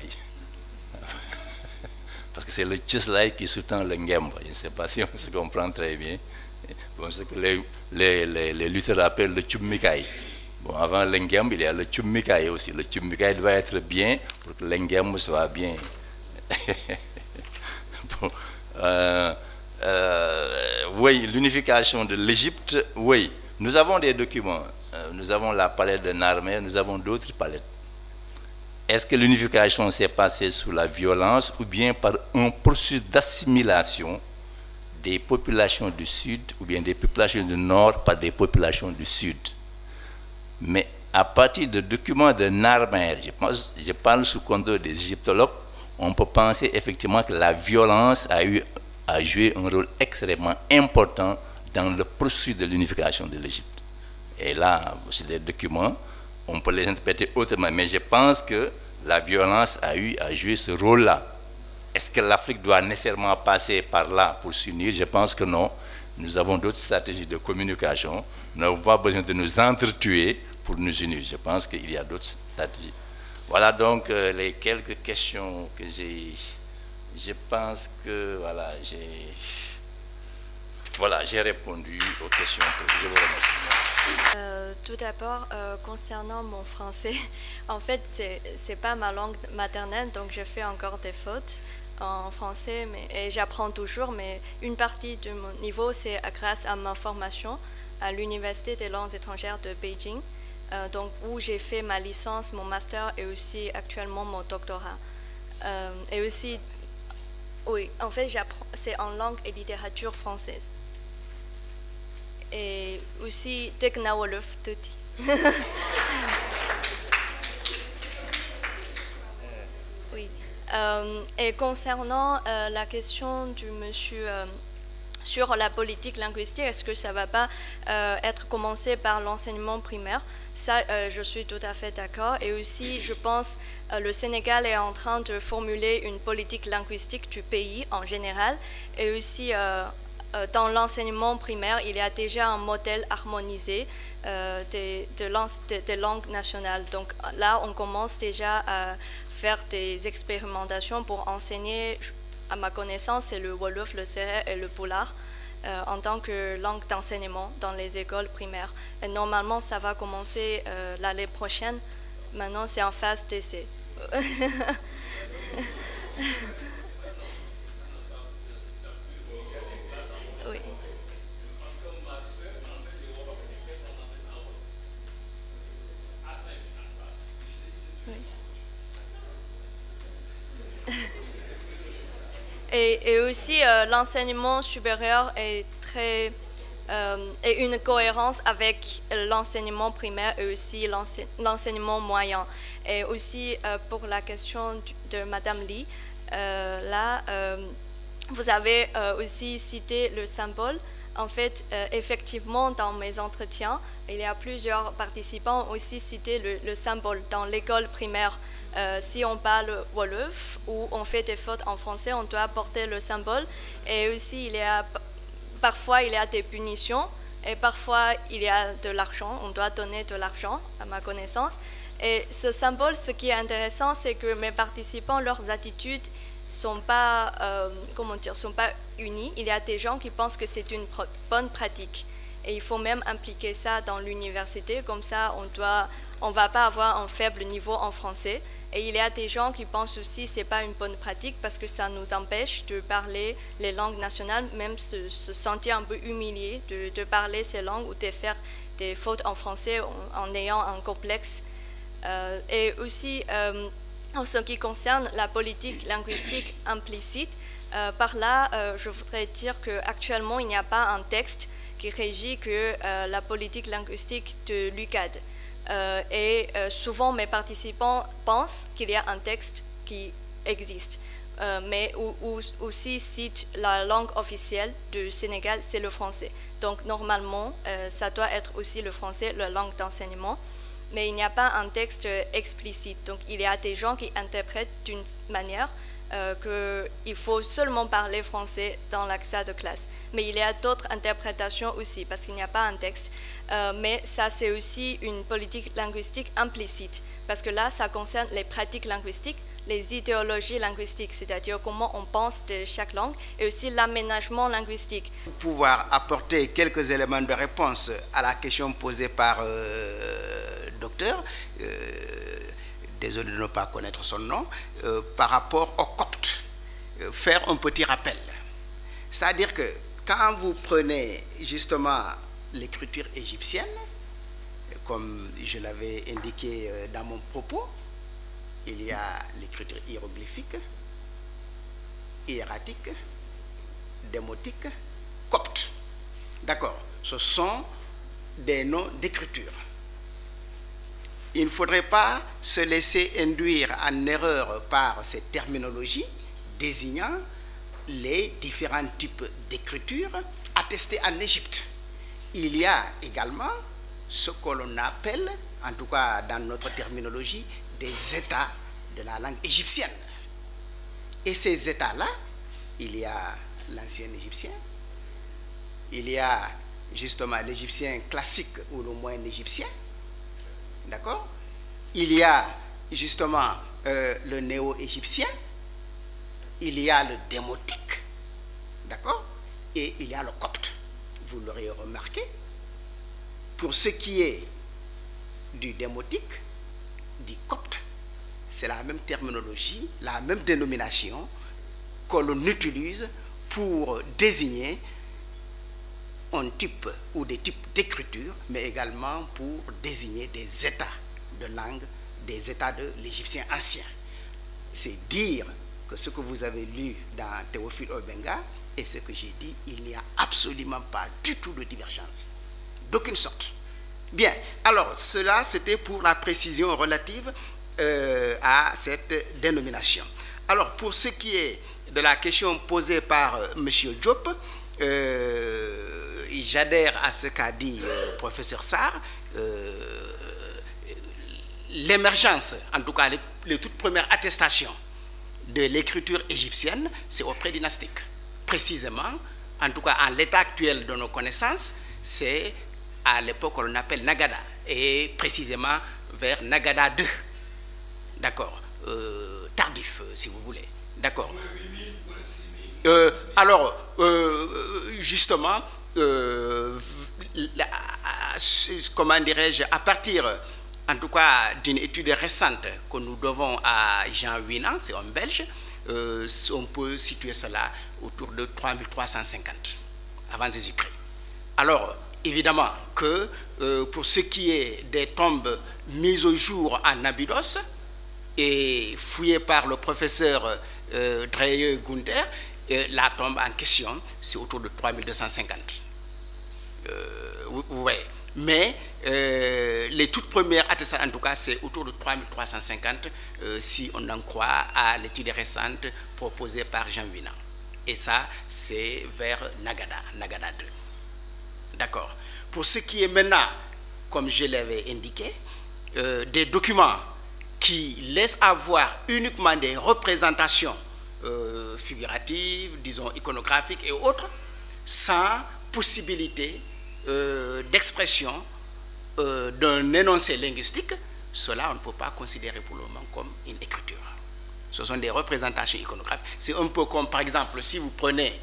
Parce que c'est le Tcheslai qui sous-tend le Ngemb. Je ne sais pas si on se comprend très bien. Bon, ce que les lutteurs appellent le Tchummikai. Bon, avant le Ngemb, il y a le Tchummikai aussi. Le Tchummikai doit être bien pour que le Ngemb soit bien. Bon, oui, l'unification de l'Égypte, oui. Nous avons des documents. Nous avons la palette de Narmer, nous avons d'autres palettes. Est-ce que l'unification s'est passée sous la violence ou bien par un processus d'assimilation des populations du Sud ou bien des populations du Nord par des populations du Sud? Mais à partir de documents de Narmer, je parle sous contrôle des égyptologues, on peut penser effectivement que la violence a joué un rôle extrêmement important dans le processus de l'unification de l'Égypte. Et là, c'est des documents, on peut les interpréter autrement, mais je pense que la violence a joué ce rôle-là. Est-ce que l'Afrique doit nécessairement passer par là pour s'unir? Je pense que non. Nous avons d'autres stratégies de communication. Nous n'avons pas besoin de nous entretuer pour nous unir. Je pense qu'il y a d'autres stratégies. Voilà donc les quelques questions que j'ai. Je pense que j'ai répondu aux questions. Je vous remercie. Tout d'abord, concernant mon français, en fait, c'est pas ma langue maternelle, donc je fais encore des fautes en français, et j'apprends toujours, mais une partie de mon niveau, c'est grâce à ma formation à l'Université des langues étrangères de Beijing, donc où j'ai fait ma licence, mon master et aussi actuellement mon doctorat. Et aussi, oui, en fait, c'est en langue et littérature française. Et aussi Tekna Wolof Tuti. Oui. Et concernant la question du monsieur sur la politique linguistique, est-ce que ça ne va pas être commencé par l'enseignement primaire? Ça, je suis tout à fait d'accord. Et aussi, je pense le Sénégal est en train de formuler une politique linguistique du pays en général. Et aussi, dans l'enseignement primaire, il y a déjà un modèle harmonisé des langues nationales. Donc là, on commence déjà à faire des expérimentations pour enseigner, à ma connaissance, c'est le Wolof, le Sérère et le Pulaar en tant que langue d'enseignement dans les écoles primaires. Et normalement, ça va commencer l'année prochaine. Maintenant, c'est en phase d'essai. Oui. Et aussi, l'enseignement supérieur est et une cohérence avec l'enseignement primaire et aussi l'enseignement moyen. Et aussi, pour la question de Madame Lee, là, vous avez aussi cité le symbole. En fait, effectivement, dans mes entretiens, il y a plusieurs participants aussi cité le symbole dans l'école primaire. Si on parle Wolof ou on fait des fautes en français, on doit porter le symbole. Et aussi, parfois, il y a des punitions et parfois, il y a de l'argent. On doit donner de l'argent, à ma connaissance. Et ce symbole, ce qui est intéressant, c'est que mes participants, leurs attitudes sont pas, sont pas unies. Il y a des gens qui pensent que c'est une bonne pratique. Et il faut même impliquer ça dans l'université. Comme ça, on va pas avoir un faible niveau en français. Et il y a des gens qui pensent aussi que ce n'est pas une bonne pratique parce que ça nous empêche de parler les langues nationales, même se sentir un peu humilié de parler ces langues ou de faire des fautes en français en ayant un complexe. Et aussi, en ce qui concerne la politique linguistique implicite, par là, je voudrais dire qu'actuellement, il n'y a pas un texte qui régit que la politique linguistique de l'UQAD. Et souvent, mes participants pensent qu'il y a un texte qui existe, mais aussi cite la langue officielle du Sénégal, c'est le français. Donc, normalement, ça doit être aussi le français, la langue d'enseignement. Mais il n'y a pas un texte explicite. Donc, il y a des gens qui interprètent d'une manière qu'il faut seulement parler français dans la salle de classe. Mais il y a d'autres interprétations aussi, parce qu'il n'y a pas un texte. Mais ça, c'est aussi une politique linguistique implicite, parce que là, ça concerne les pratiques linguistiques, les idéologies linguistiques, c'est-à-dire comment on pense de chaque langue, et aussi l'aménagement linguistique. Pour pouvoir apporter quelques éléments de réponse à la question posée par docteur, désolé de ne pas connaître son nom, par rapport au copte, faire un petit rappel. C'est-à-dire que quand vous prenez justement l'écriture égyptienne, comme je l'avais indiqué dans mon propos, il y a l'écriture hiéroglyphique, hiératique, démotique, copte. D'accord? Ce sont des noms d'écriture. Il ne faudrait pas se laisser induire en erreur par ces terminologies désignant les différents types d'écriture attestés en Égypte. Il y a également ce que l'on appelle, en tout cas dans notre terminologie, des états de la langue égyptienne. Et ces états-là, il y a l'ancien égyptien, il y a justement l'égyptien classique ou le moyen égyptien, d'accord? Il y a justement le néo-égyptien, il y a le démotique, d'accord? Et il y a le copte. Vous l'aurez remarqué, pour ce qui est du démotique, du copte, c'est la même terminologie, la même dénomination que l'on utilise pour désigner un type ou des types d'écriture, mais également pour désigner des états de langue, des états de l'égyptien ancien. C'est dire que ce que vous avez lu dans Théophile Obenga et ce que j'ai dit, il n'y a absolument pas du tout de divergence, d'aucune sorte. Bien, alors cela c'était pour la précision relative à cette dénomination. Alors pour ce qui est de la question posée par M. Diop, j'adhère à ce qu'a dit le professeur Sarr. L'émergence, en tout cas les toutes premières attestations de l'écriture égyptienne, c'est au pré-dynastique. Précisément, en tout cas en l'état actuel de nos connaissances, c'est à l'époque qu'on appelle Nagada, et précisément vers Nagada II. D'accord, tardif si vous voulez. D'accord. Alors, justement, comment dirais-je, à partir, en tout cas, d'une étude récente que nous devons à Jean Winan, c'est un Belge, on peut situer cela autour de 3350 avant Jésus-Christ. Alors, évidemment que pour ce qui est des tombes mises au jour en Abydos et fouillées par le professeur Dreye Gunther, la tombe en question, c'est autour de 3250. Ouais. Mais les toutes premières attestations, en tout cas, c'est autour de 3350, si on en croit à l'étude récente proposée par Jean Vina. Et ça, c'est vers Nagada 2. D'accord. Pour ce qui est maintenant, comme je l'avais indiqué, des documents qui laissent avoir uniquement des représentations figuratives, disons iconographiques et autres, sans possibilité d'expression d'un énoncé linguistique, cela on ne peut pas considérer pour le moment comme une écriture. Ce sont des représentations iconographiques. C'est un peu comme, par exemple, si vous prenez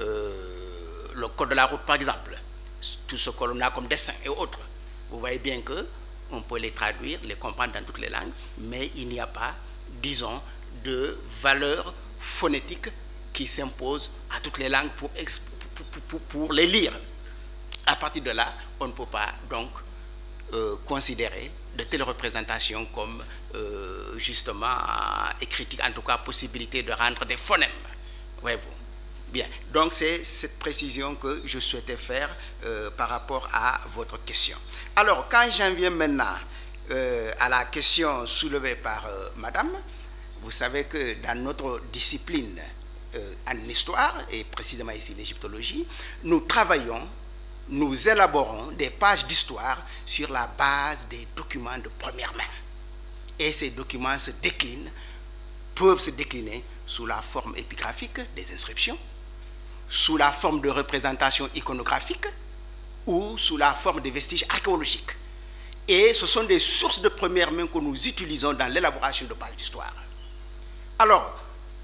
le code de la route, par exemple, tout ce que l'on a comme dessin et autres, vous voyez bien qu'on peut les traduire, les comprendre dans toutes les langues, mais il n'y a pas, disons, de valeur phonétique qui s'impose à toutes les langues pour les lire. À partir de là, on ne peut pas donc considérer de telles représentations comme justement écrites, en tout cas possibilité de rendre des phonèmes. Voyez-vous. Bien, donc c'est cette précision que je souhaitais faire par rapport à votre question. Alors, quand j'en viens maintenant à la question soulevée par Madame, vous savez que dans notre discipline en histoire, et précisément ici l'égyptologie, nous travaillons, nous élaborons des pages d'histoire sur la base des documents de première main. Et ces documents peuvent se décliner sous la forme épigraphique des inscriptions, sous la forme de représentation iconographique ou sous la forme des vestiges archéologiques. Et ce sont des sources de première main que nous utilisons dans l'élaboration de pages d'histoire. Alors,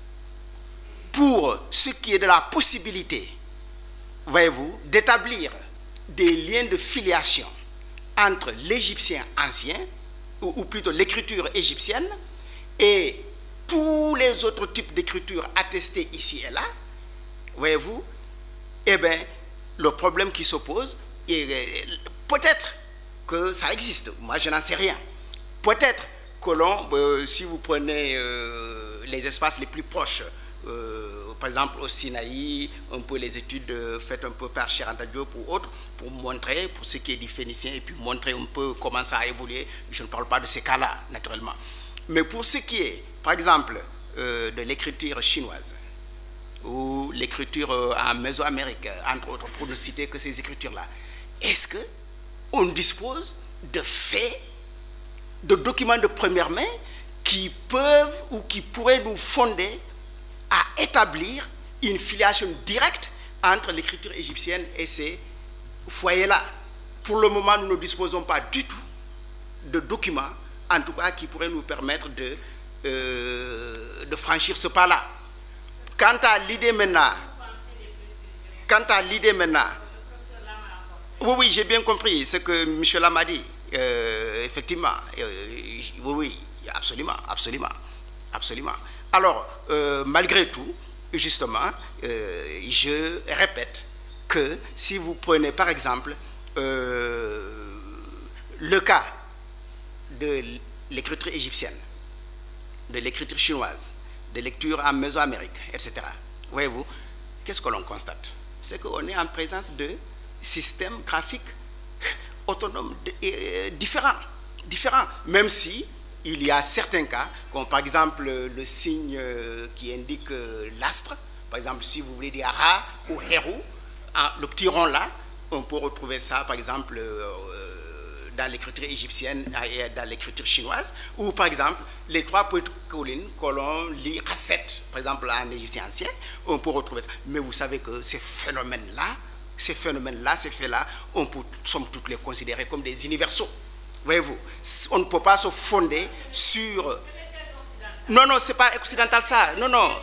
pour ce qui est de la possibilité, voyez-vous, d'établir des liens de filiation entre l'égyptien ancien, ou plutôt l'écriture égyptienne, et tous les autres types d'écriture attestés ici et là, voyez-vous, eh bien, le problème qui s'oppose, peut-être que ça existe, moi je n'en sais rien. Peut-être que l'on, si vous prenez les espaces les plus proches, par exemple au Sinaï, un peu les études faites un peu par Cheikh Anta Diop ou autres, pour montrer, pour ce qui est du phénicien, et puis montrer un peu comment ça a évolué. Je ne parle pas de ces cas-là, naturellement. Mais pour ce qui est, par exemple, de l'écriture chinoise, ou l'écriture en Mésoamérique, entre autres, pour ne citer que ces écritures-là, est-ce qu'on dispose de faits, de documents de première main qui peuvent ou qui pourraient nous fonder à établir une filiation directe entre l'écriture égyptienne et ces foyers-là? Pour le moment, nous ne disposons pas du tout de documents, en tout cas, qui pourraient nous permettre de franchir ce pas-là. Quant à l'idée maintenant, oui, j'ai bien compris ce que M. Lam a dit, effectivement, oui, absolument. Alors, malgré tout, justement, je répète que si vous prenez par exemple le cas de l'écriture égyptienne, de l'écriture chinoise, de lecture en Mésoamérique, etc. Voyez-vous, qu'est-ce que l'on constate? C'est qu'on est en présence de systèmes graphiques autonomes, différents, même si il y a certains cas, comme par exemple le signe qui indique l'astre, par exemple si vous voulez dire Ra ou Heru, le petit rond là, on peut retrouver ça par exemple dans l'écriture égyptienne et dans l'écriture chinoise, ou par exemple les trois petites collines que l'on lit Rasset, par exemple en égyptien ancien, on peut retrouver ça. Mais vous savez que ces phénomènes-là, ces faits-là, on peut somme toute les considérer comme des universaux. Voyez-vous, on ne peut pas se fonder sur... Non, c'est pas occidental ça, non. Non,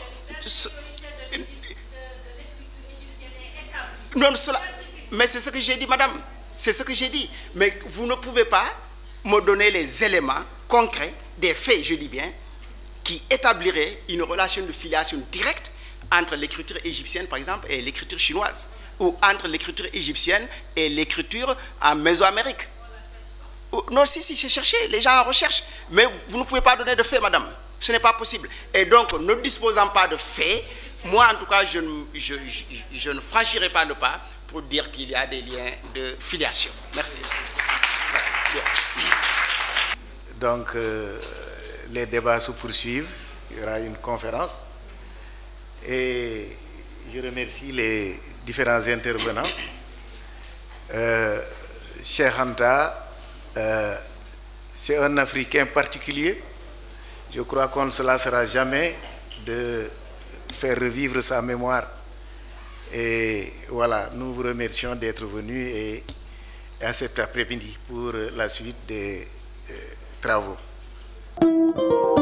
mais c'est ce que j'ai dit, madame. C'est ce que j'ai dit. Mais vous ne pouvez pas me donner les éléments concrets, des faits, je dis bien, qui établiraient une relation de filiation directe entre l'écriture égyptienne, par exemple, et l'écriture chinoise, ou entre l'écriture égyptienne et l'écriture en Mésoamérique. Non, si, j'ai cherché, les gens en recherchent, mais vous ne pouvez pas donner de faits, madame. Ce n'est pas possible. Et donc, ne disposant pas de faits, moi, en tout cas, je ne franchirai pas le pas pour dire qu'il y a des liens de filiation. Merci. Donc, les débats se poursuivent. Il y aura une conférence. Et je remercie les différents intervenants. Cheikh Anta, c'est un Africain particulier. Je crois qu'on ne se lassera jamais de faire revivre sa mémoire. Et voilà, nous vous remercions d'être venus et à cet après-midi pour la suite des travaux.